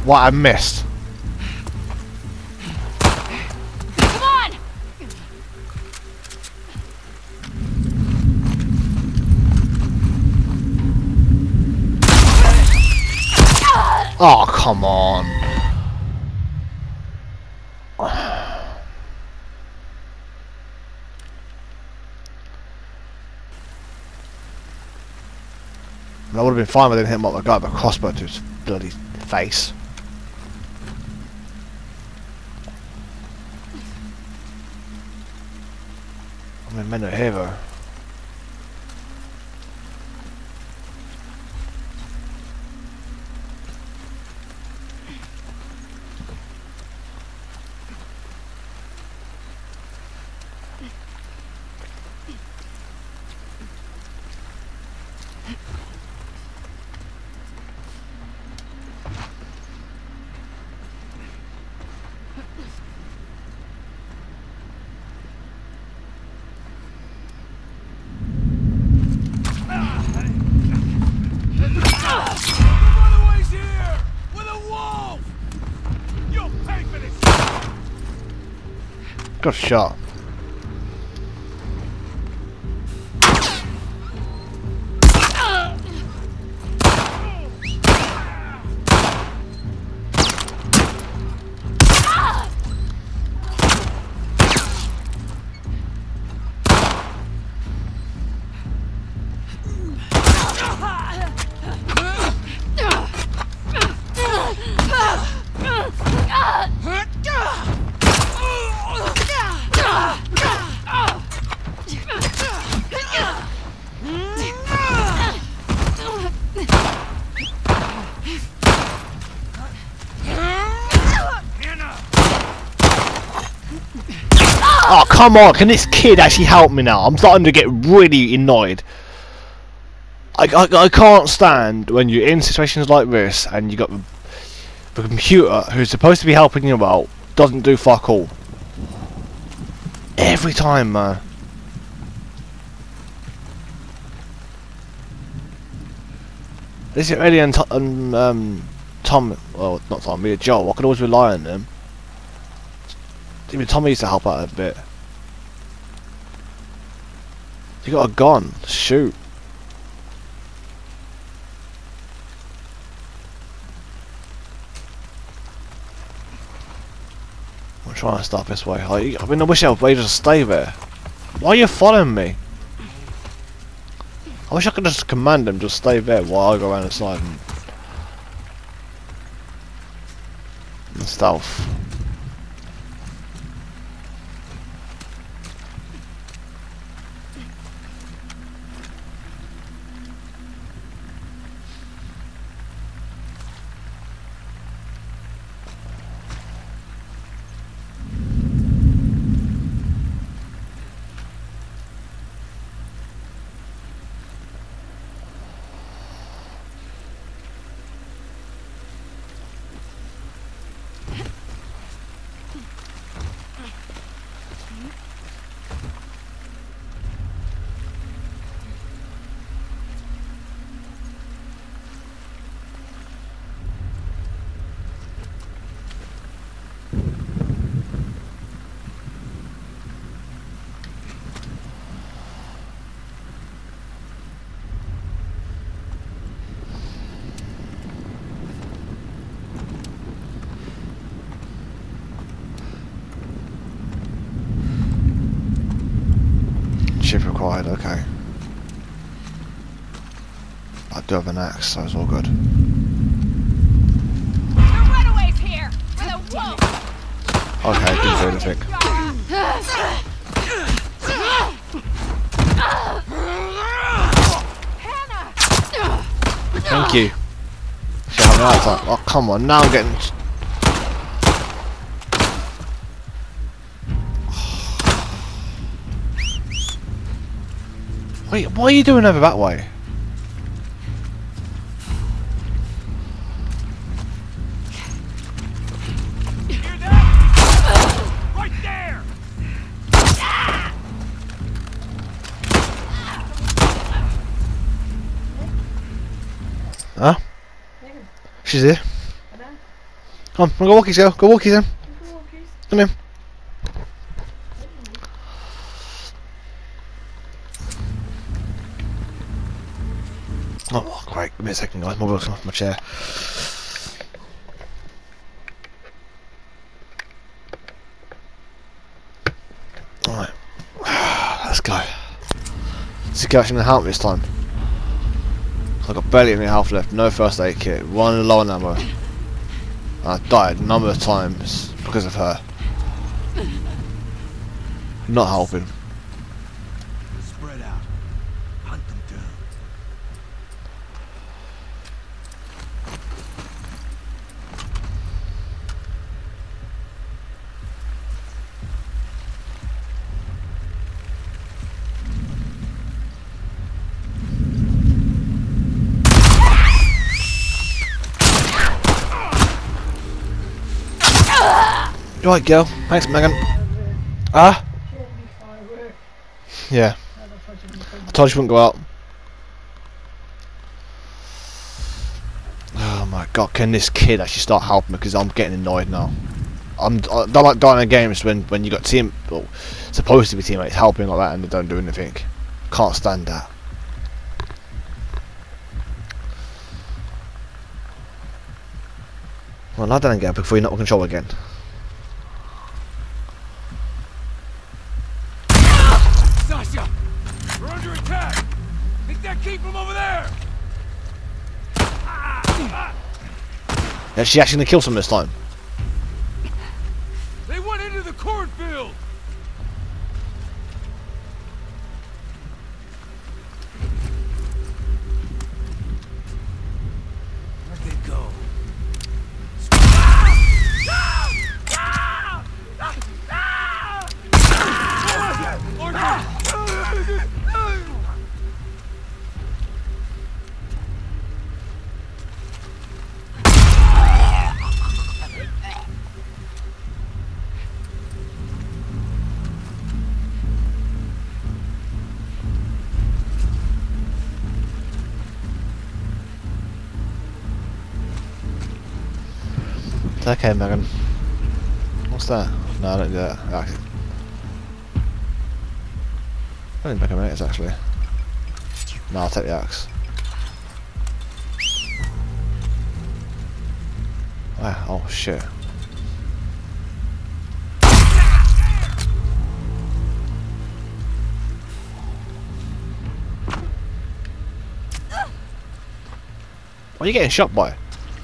What I missed. Come on! Oh, come on. I would have been fine if I didn't hit him up the guy with a crossbow to his bloody face. I'm a minute hero. Runaway's here! With a wolf! You'll pay for this! Good shot. Oh, come on, can this kid actually help me now? I'm starting to get really annoyed. I can't stand when you're in situations like this and you got the computer who's supposed to be helping you out doesn't do fuck all. Every time, man. This is Ellie and Tom, well, not Tom, me and Joel. I could always rely on them. Even Tommy used to help out a bit. You got a gun, shoot. I'm trying to stop this way. I mean, I wish I would just stay there. Why are you following me? I wish I could just command him, just stay there while I go around the side and stealth. Chip required, okay. I do have an axe, so it's all good. The runaway's here! With a wolf! Okay, didn't do anything. Hannah! Thank you. Should have an axe. Oh, come on, now I'm getting. Wait, why are you doing over that way? Hear that? Right there! Huh? She's here. Come on, go walkies, girl. Go walkies then. Come in. Oh, great. Give me a second, guys. My books off my chair. Alright. Let's go. Let's go actually in the help this time. I've got barely any health left. No first aid kit. One low on ammo. I died a number of times because of her. Not helping. Spread out. Hunt them down. You right, girl? Thanks, Megan. Ah? Yeah. I told you she wouldn't go out. Oh my god, can this kid actually start helping me? Because I'm getting annoyed now. I don't like dying in games when you got well, supposed to be teammates helping like that and they don't do anything. Can't stand that. Well, lie down and get up before you're not in control again. Sasha! We're under attack! Think that keep him over there! Yeah, she actually gonna kill someone this time. They went into the cornfield! Where'd they go? It's okay, Megan. What's that? No, I don't do that. Actually, I didn't make a minute, actually. No, I'll take the axe. Ah, oh shit. What are you getting shot by?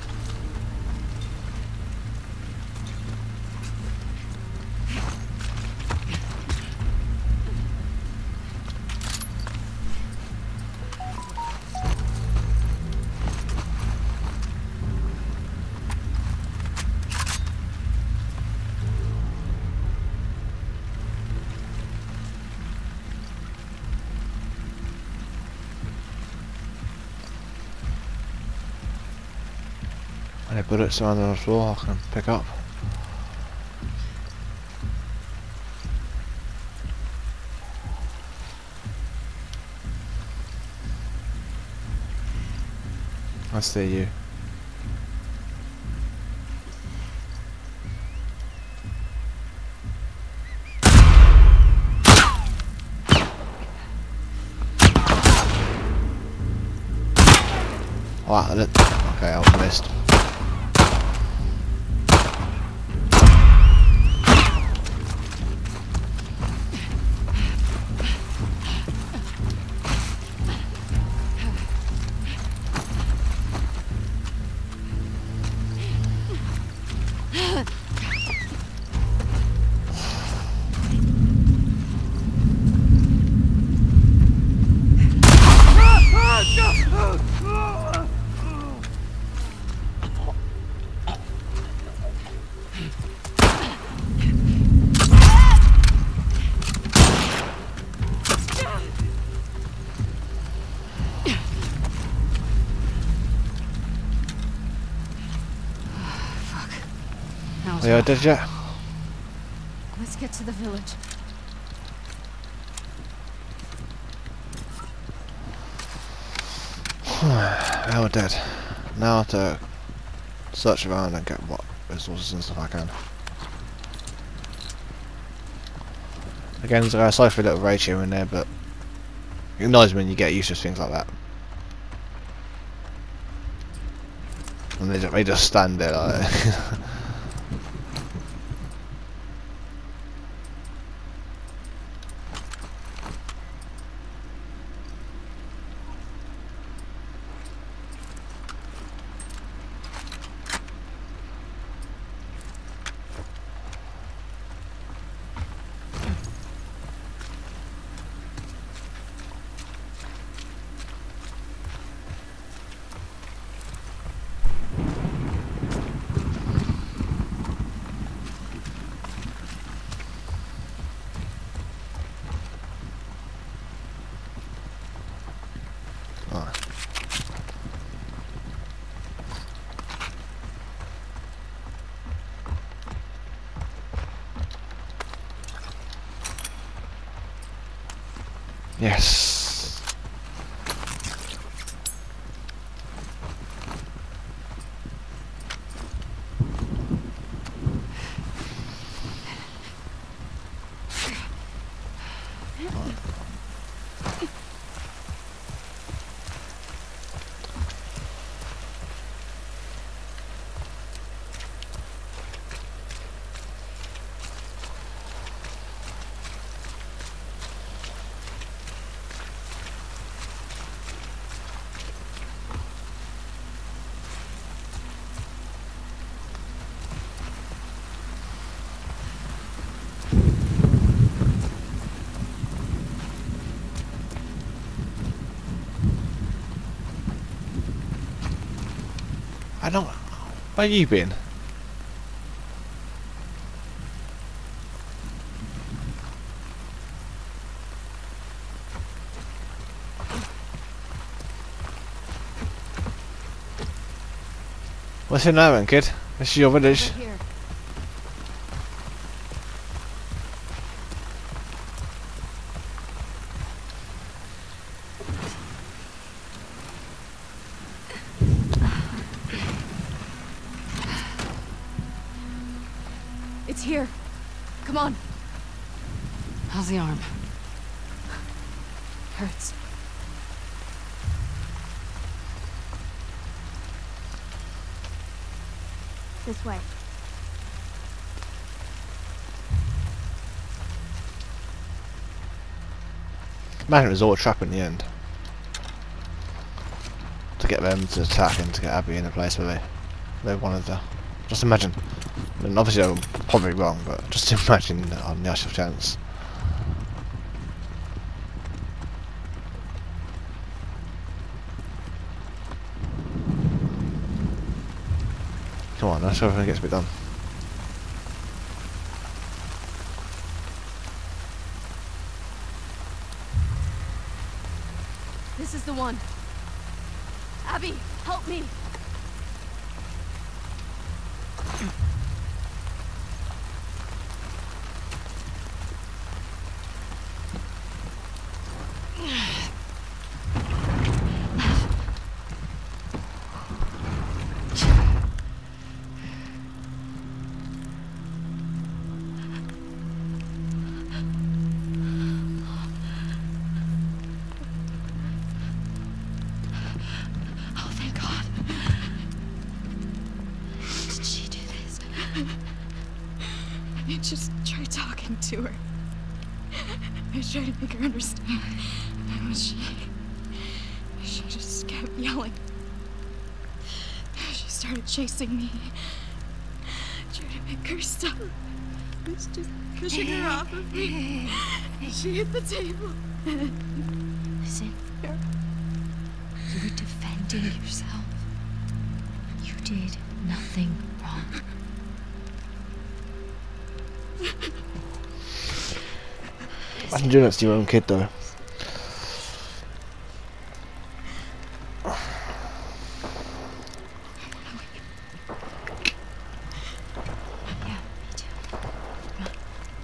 Any bullets around on the floor I can pick up. I see you. Wow, okay, I missed. Yeah, did ya? Let's get to the village. Now we're dead. Now to search around and get what? resources and stuff I can. Again, there's a slight little ratio in there, but it annoys me when you get used to things like that. And they just stand there like yes. I don't. Where you been? What's in there then, kid? This is your village. Right here. It's here. Come on. How's the arm? Hurts. This way. Imagine it was all a trap in the end. To get them to attack and to get Abby in a place where they wanted to. Just imagine. I mean, obviously I'm probably wrong, but just imagine on the off chance. Come on, let's hope everything gets a bit done. This is the one. Abby, help me. Oh, thank God. Did she do this? I just tried talking to her. I tried to make her understand. But she just kept yelling. She started chasing me. I tried to make her stop. I was just pushing her off of me. She hit the table. Listen. You were defending yourself. You did nothing wrong. Imagine doing that to your own kid though. Yeah, me too. Come on.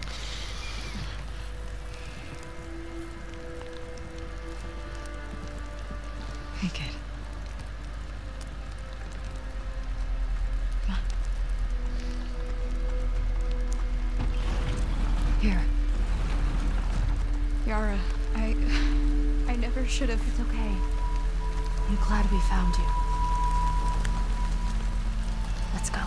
Very good. Come on. never should have. It's okay. I'm glad we found you. Let's go.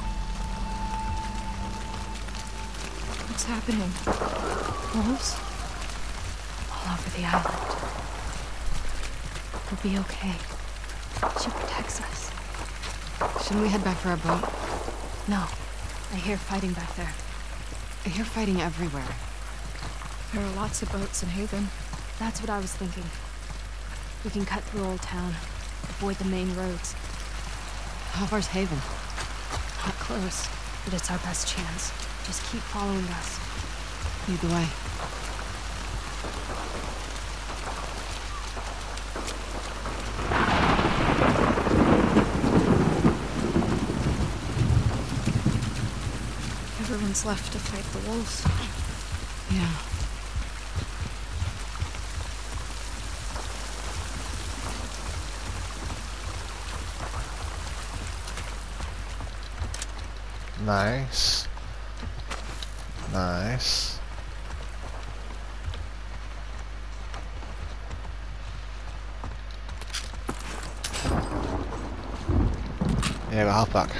What's happening? Wolves? All over the island. We'll be okay. She protects us. Shouldn't we head back for our boat? No. I hear fighting back there. I hear fighting everywhere. There are lots of boats in Haven. That's what I was thinking. We can cut through Old Town. Avoid the main roads. How far's Haven? Not close, but it's our best chance. Just keep following us. Lead the way. Everyone's left to fight the wolves. Yeah. Nice. Nice. Yeah, got half back.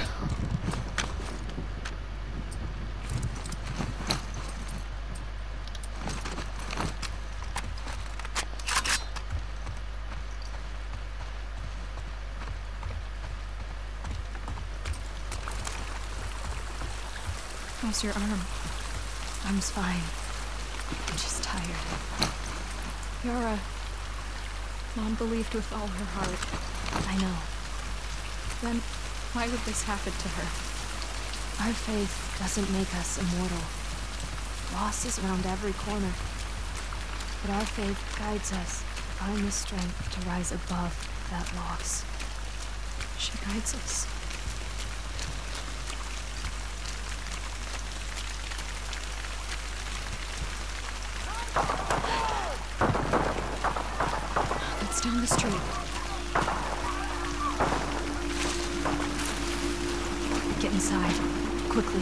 How's your arm? Arm's fine. I'm just tired. Yara. Mom believed with all her heart. I know. Then why would this happen to her? Our faith doesn't make us immortal. Loss is around every corner. But our faith guides us to find the strength to rise above that loss. She guides us. It's down the street. Get inside. Quickly.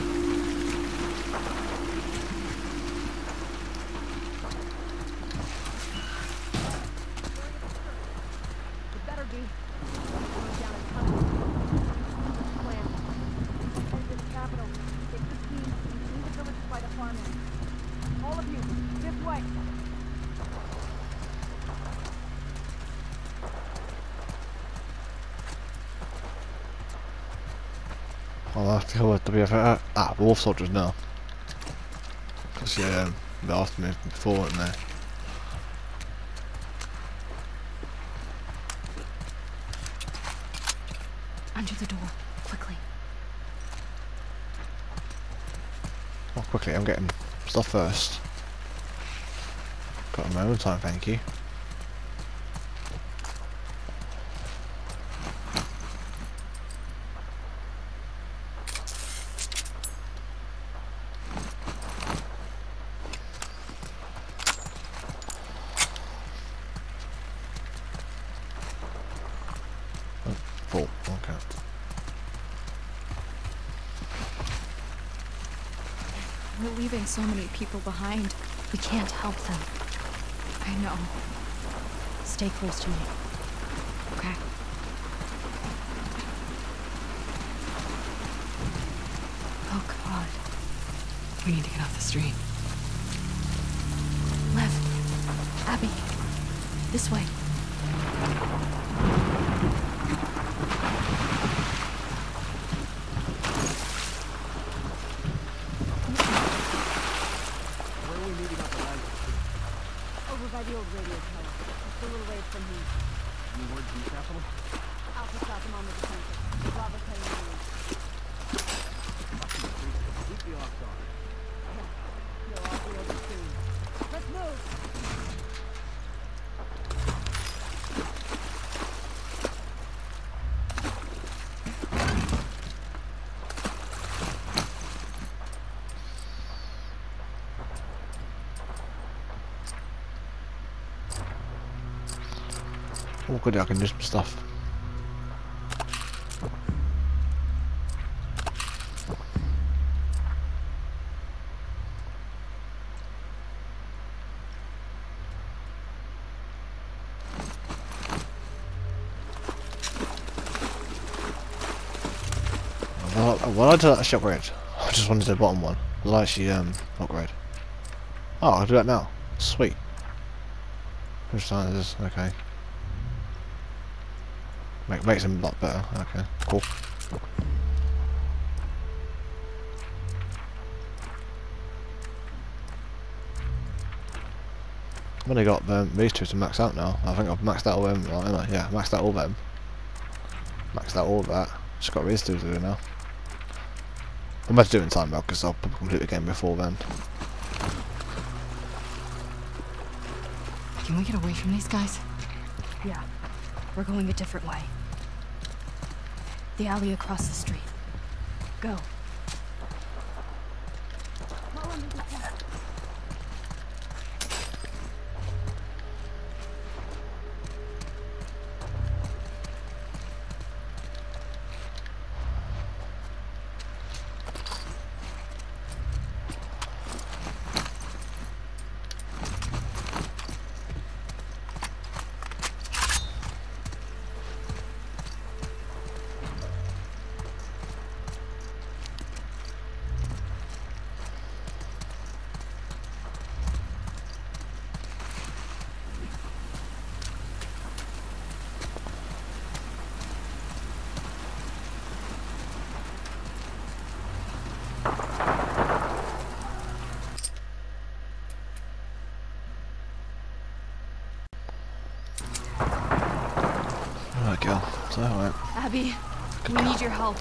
It better be. Going down and coming. Plan. Enter the capital. Get the team. Leave the village by the farmland. All of you, this way. I'll have to go with WFA. Wolf soldiers now. Because yeah, they asked me before, weren't they? Under the door. Quickly. Oh, quickly, I'm getting stuff first. Got my own time, thank you. Full, okay. We're leaving so many people behind. We can't help them. I know. Stay close to me. Okay. Oh, God. We need to get off the street. Left. Abby. This way. Where are we meeting up with Isaac? Over by the old radio tower. Just a little ways from here. Any word from the capital? Alpha shot them on the defensive. Bravo's heading in. Completely off guard. You'll all be over soon. Let's move! Oh, good, I can do some stuff. Oh, well, I did that actually upgrade. I just wanted the bottom one. I'll actually upgrade. Oh, I'll do that now. Sweet. Which time is this? Okay. Makes them a lot better. Okay, cool. I've only got these two to max out now. I think I've maxed out all them. Right, yeah, maxed out all them. Maxed out all of that. Just got these two to do now. I'm going to do it in time though, because I'll probably complete the game before then. Can we get away from these guys? Yeah. We're going a different way. The alley across the street. Go. Alright, girl. So, alright. Abby, we need your help.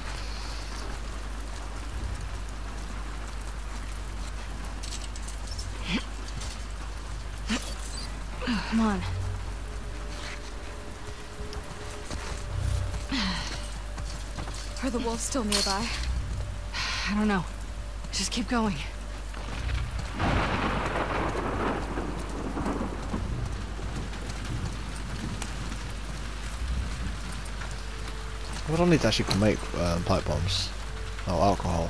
Come on. Are the wolves still nearby? I don't know. Just keep going. What do I need to actually make pipe bombs? Oh, alcohol.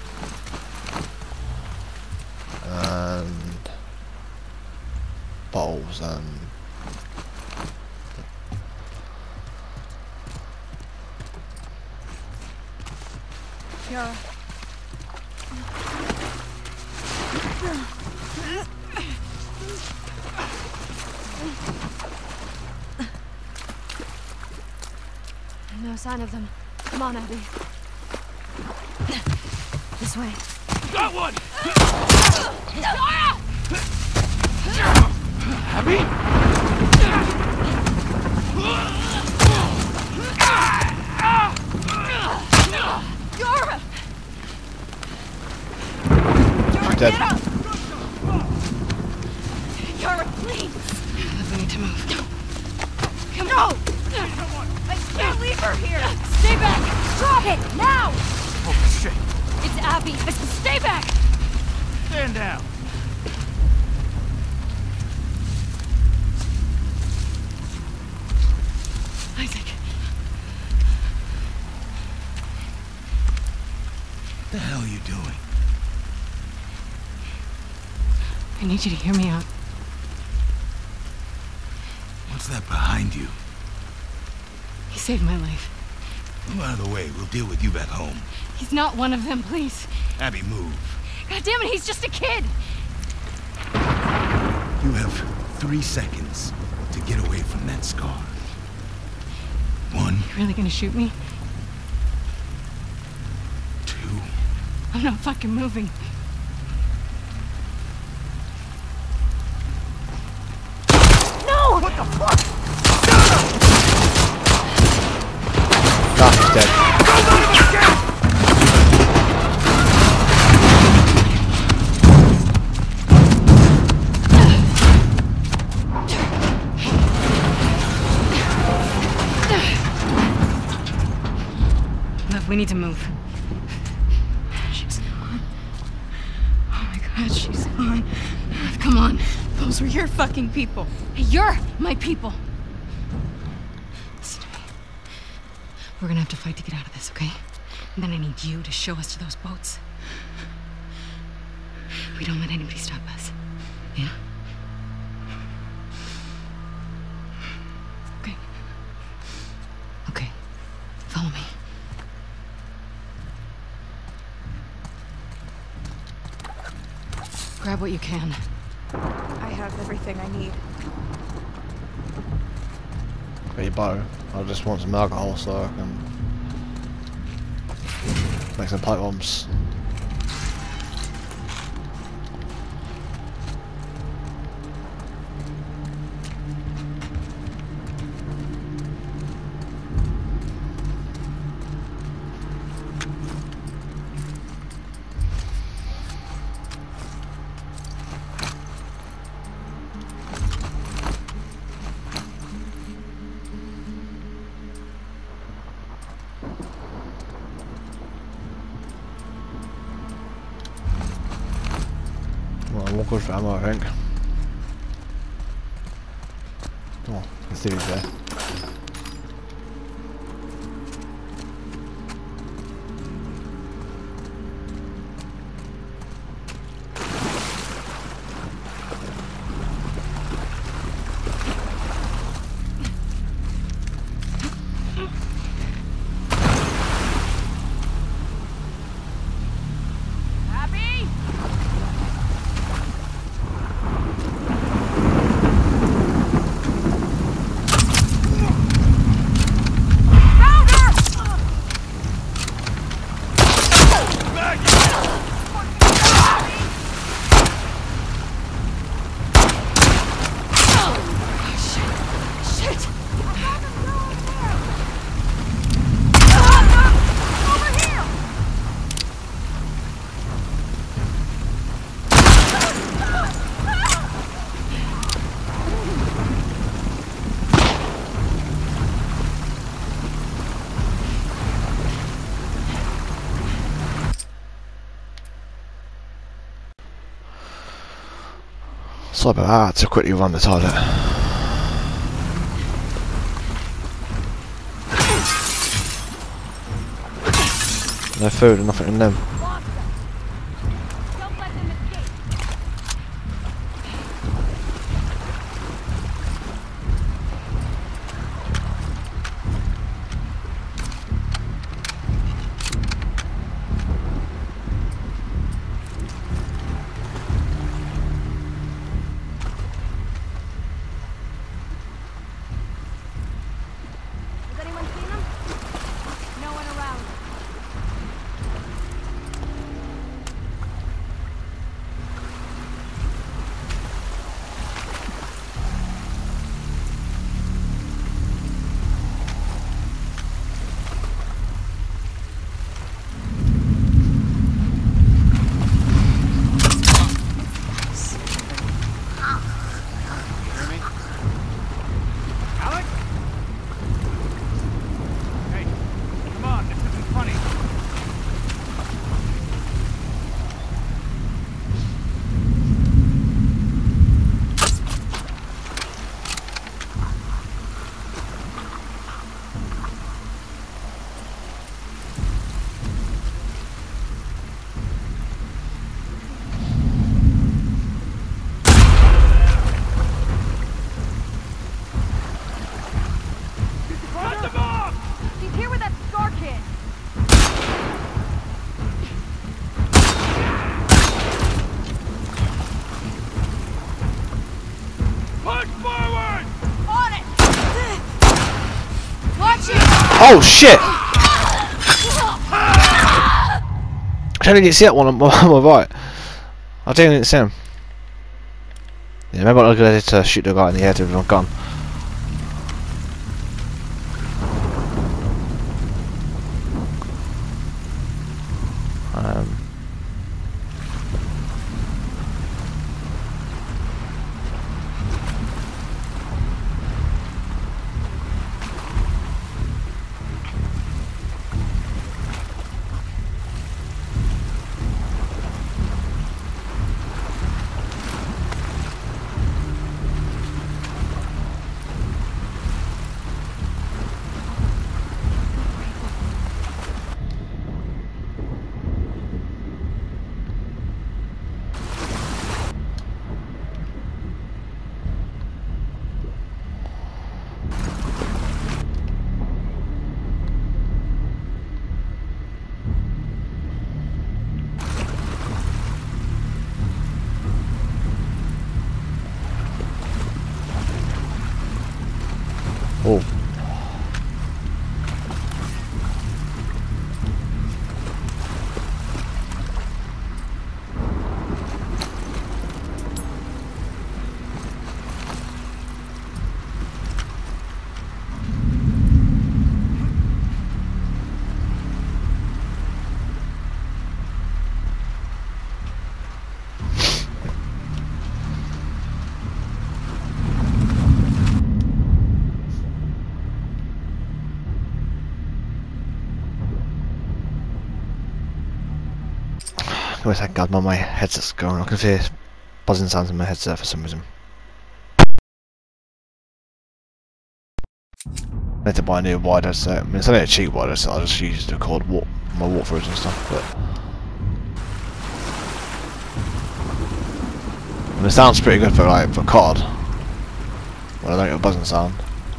And bottles and Yara. No sign of them. Come on, Abby. This way. Got one! Abby? Yara! dead. Yara, please! We need to move. Come on! I can't leave her here! Stay back! Drop it! Now! Holy shit! It's Abby! Stay back! Stand down! Isaac. What the hell are you doing? I need you to hear me out. What's that behind you? He saved my life. Move out of the way. We'll deal with you back home. He's not one of them, please. Abby, move. God damn it, he's just a kid! You have 3 seconds to get away from that scar. 1, You really gonna shoot me? 2. I'm not fucking moving. No! What the fuck? Nah, he's dead. Look, we need to move. She's gone. Oh my god, she's gone. Come on. Those were your fucking people. You're my people. Listen to me. We're gonna have to fight to get out of this, okay? And then I need you to show us to those boats. We don't let anybody stop us. Yeah? Okay. Okay. Follow me. Grab what you can. I have everything I need. Got your bow. I just want some alcohol so I can make some pipe bombs. Well, I'm all good for ammo, I think. Oh, let's see who's there. Sorry about that, I had to quickly run the toilet. No food and nothing in them. Don't let them escape. Has anyone seen them? No one around. Alex? Hey, come on, this isn't funny. Cut them off! He's here with that Scar kid. Push forward! On it! Watch it! Oh shit! I didn't see that one on my right. I didn't see him. Yeah, maybe I'll go to shoot the guy in the head with my gun. Oh. Where's that god? My headset's going. I can hear buzzing sounds in my headset for some reason. I need to buy a new wide headset. I mean, it's only a cheap wide headset. I just use it to record my walkthroughs and stuff. But and it sounds pretty good for COD. But I don't get a buzzing sound.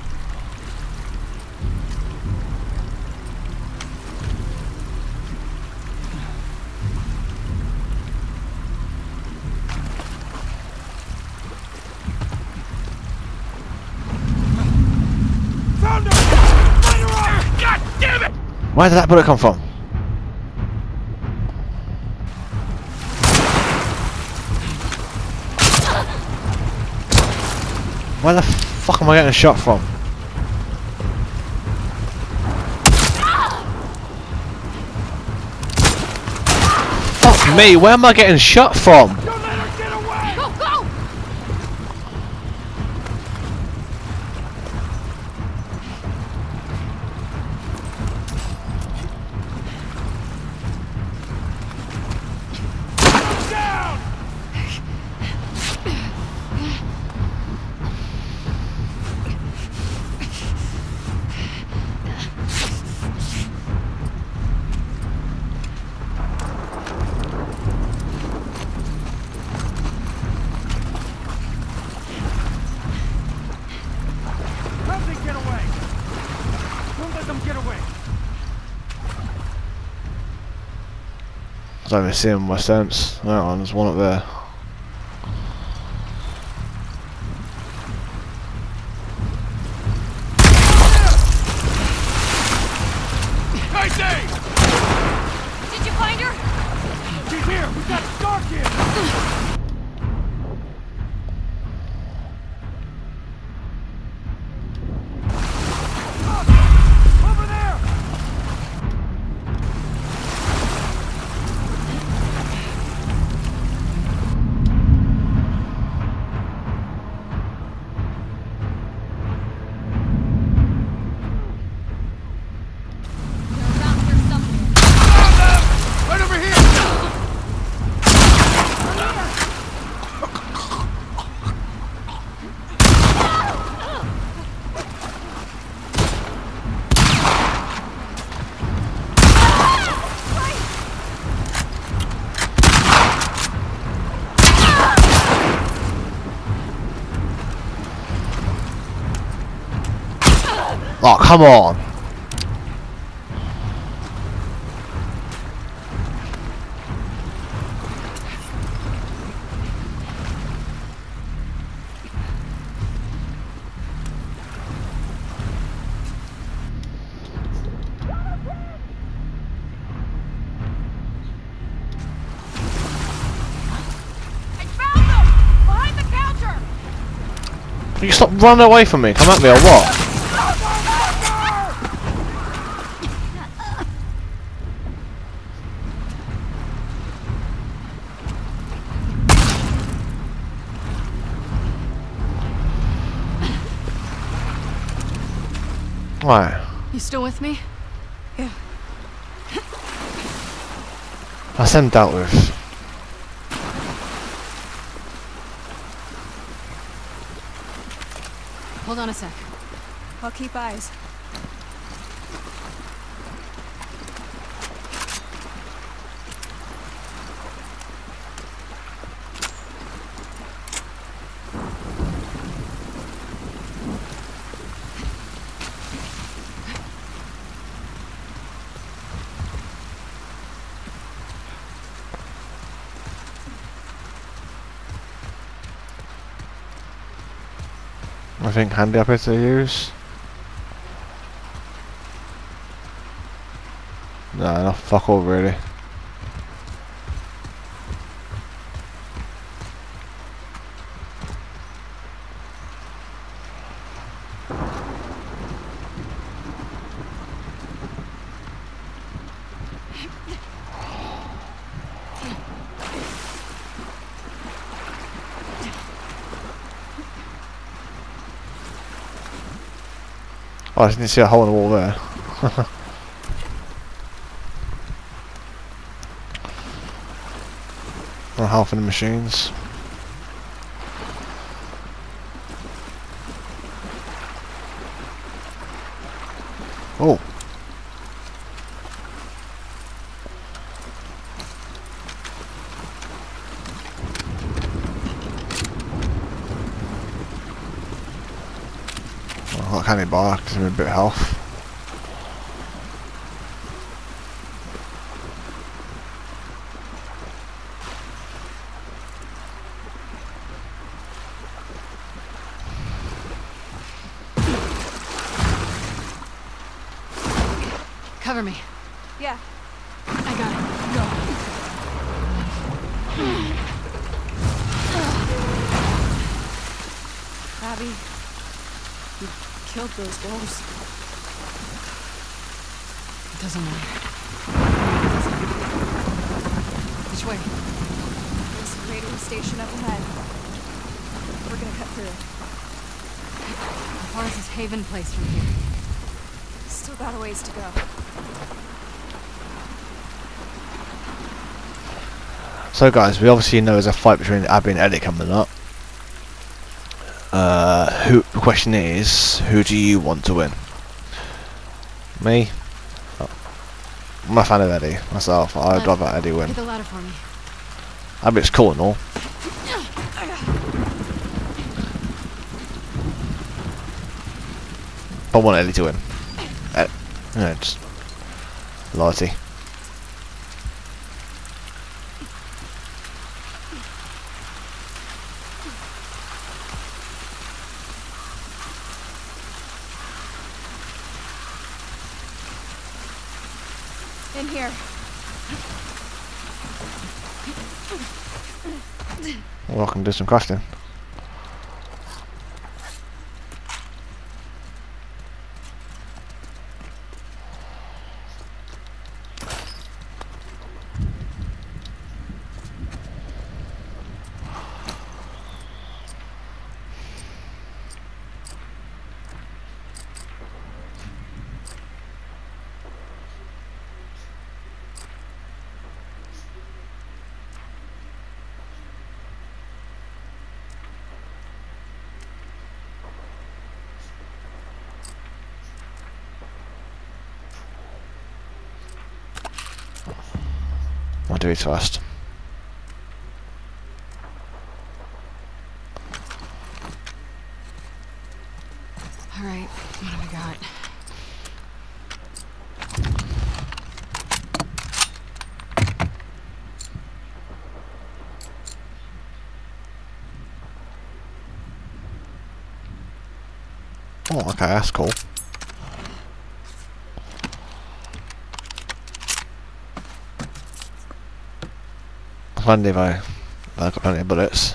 Where did that bullet come from? Where the fuck am I getting shot from? Fuck me, where am I getting shot from? Go, go! I don't even see him in my sense. Hang on, there's one up there. Hey, Dave! Did you find her? She's here! We got Stark here! Oh, come on! I found them! Behind the counter! You stop running away from me, come at me or what? Why? You still with me? Yeah. That's them dealt with. Hold on a sec. I'll keep eyes. I think handy up here to use. No, fuck all really. Oh, I didn't see a hole in the wall there. Or half of the machines. Oh. Oh, I can't even buy because I'm in a bit of health. Cover me. Yeah. I got it. Go. Abby, you killed those wolves. It doesn't matter. Which way? There's a radio station up ahead. We're gonna cut through. How far is this Haven place from here? Still got a ways to go. So guys, we obviously know there's a fight between Abby and Ellie coming up. The question is, who do you want to win? Me? Oh. I'm a fan of Eddie, myself. I'd rather Eddie win. Get the ladder for me. Abby's cool and all. But I want Ellie to win. Just loyalty. In here. Well, I can do some crafting. I'll do it first. Alright, what have we got? Oh, okay, that's cool. Plenty of I've got plenty of bullets.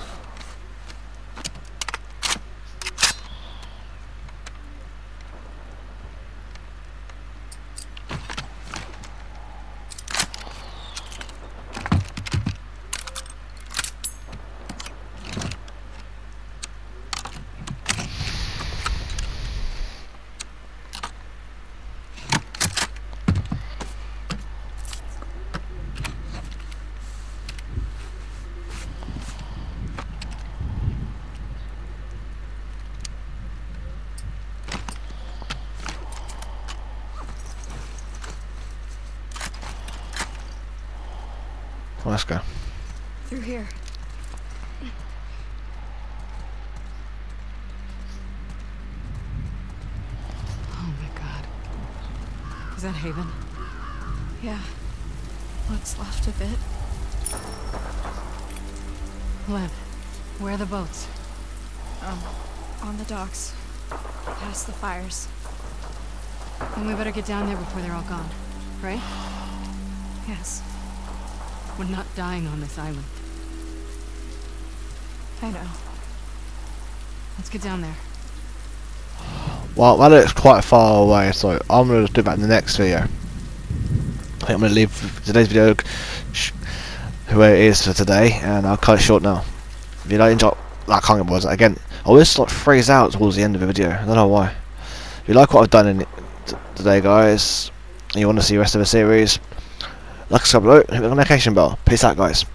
Let's go. Through here. Oh my god. Is that Haven? Yeah. What's left of it. Lev, where are the boats? On the docks. Past the fires. Then we better get down there before they're all gone, right? Yes. We're not dying on this island. I know. Let's get down there. Well, that looks quite far away, so I'm going to do that in the next video. I think I'm going to leave today's video where it is for today, and I'll cut it short now. If you like, enjoy, like, I can't remember, again, I always like freeze out towards the end of the video. I don't know why. If you like what I've done in today, guys, and you want to see the rest of the series, like, subscribe below, hit the notification bell. Peace out, guys.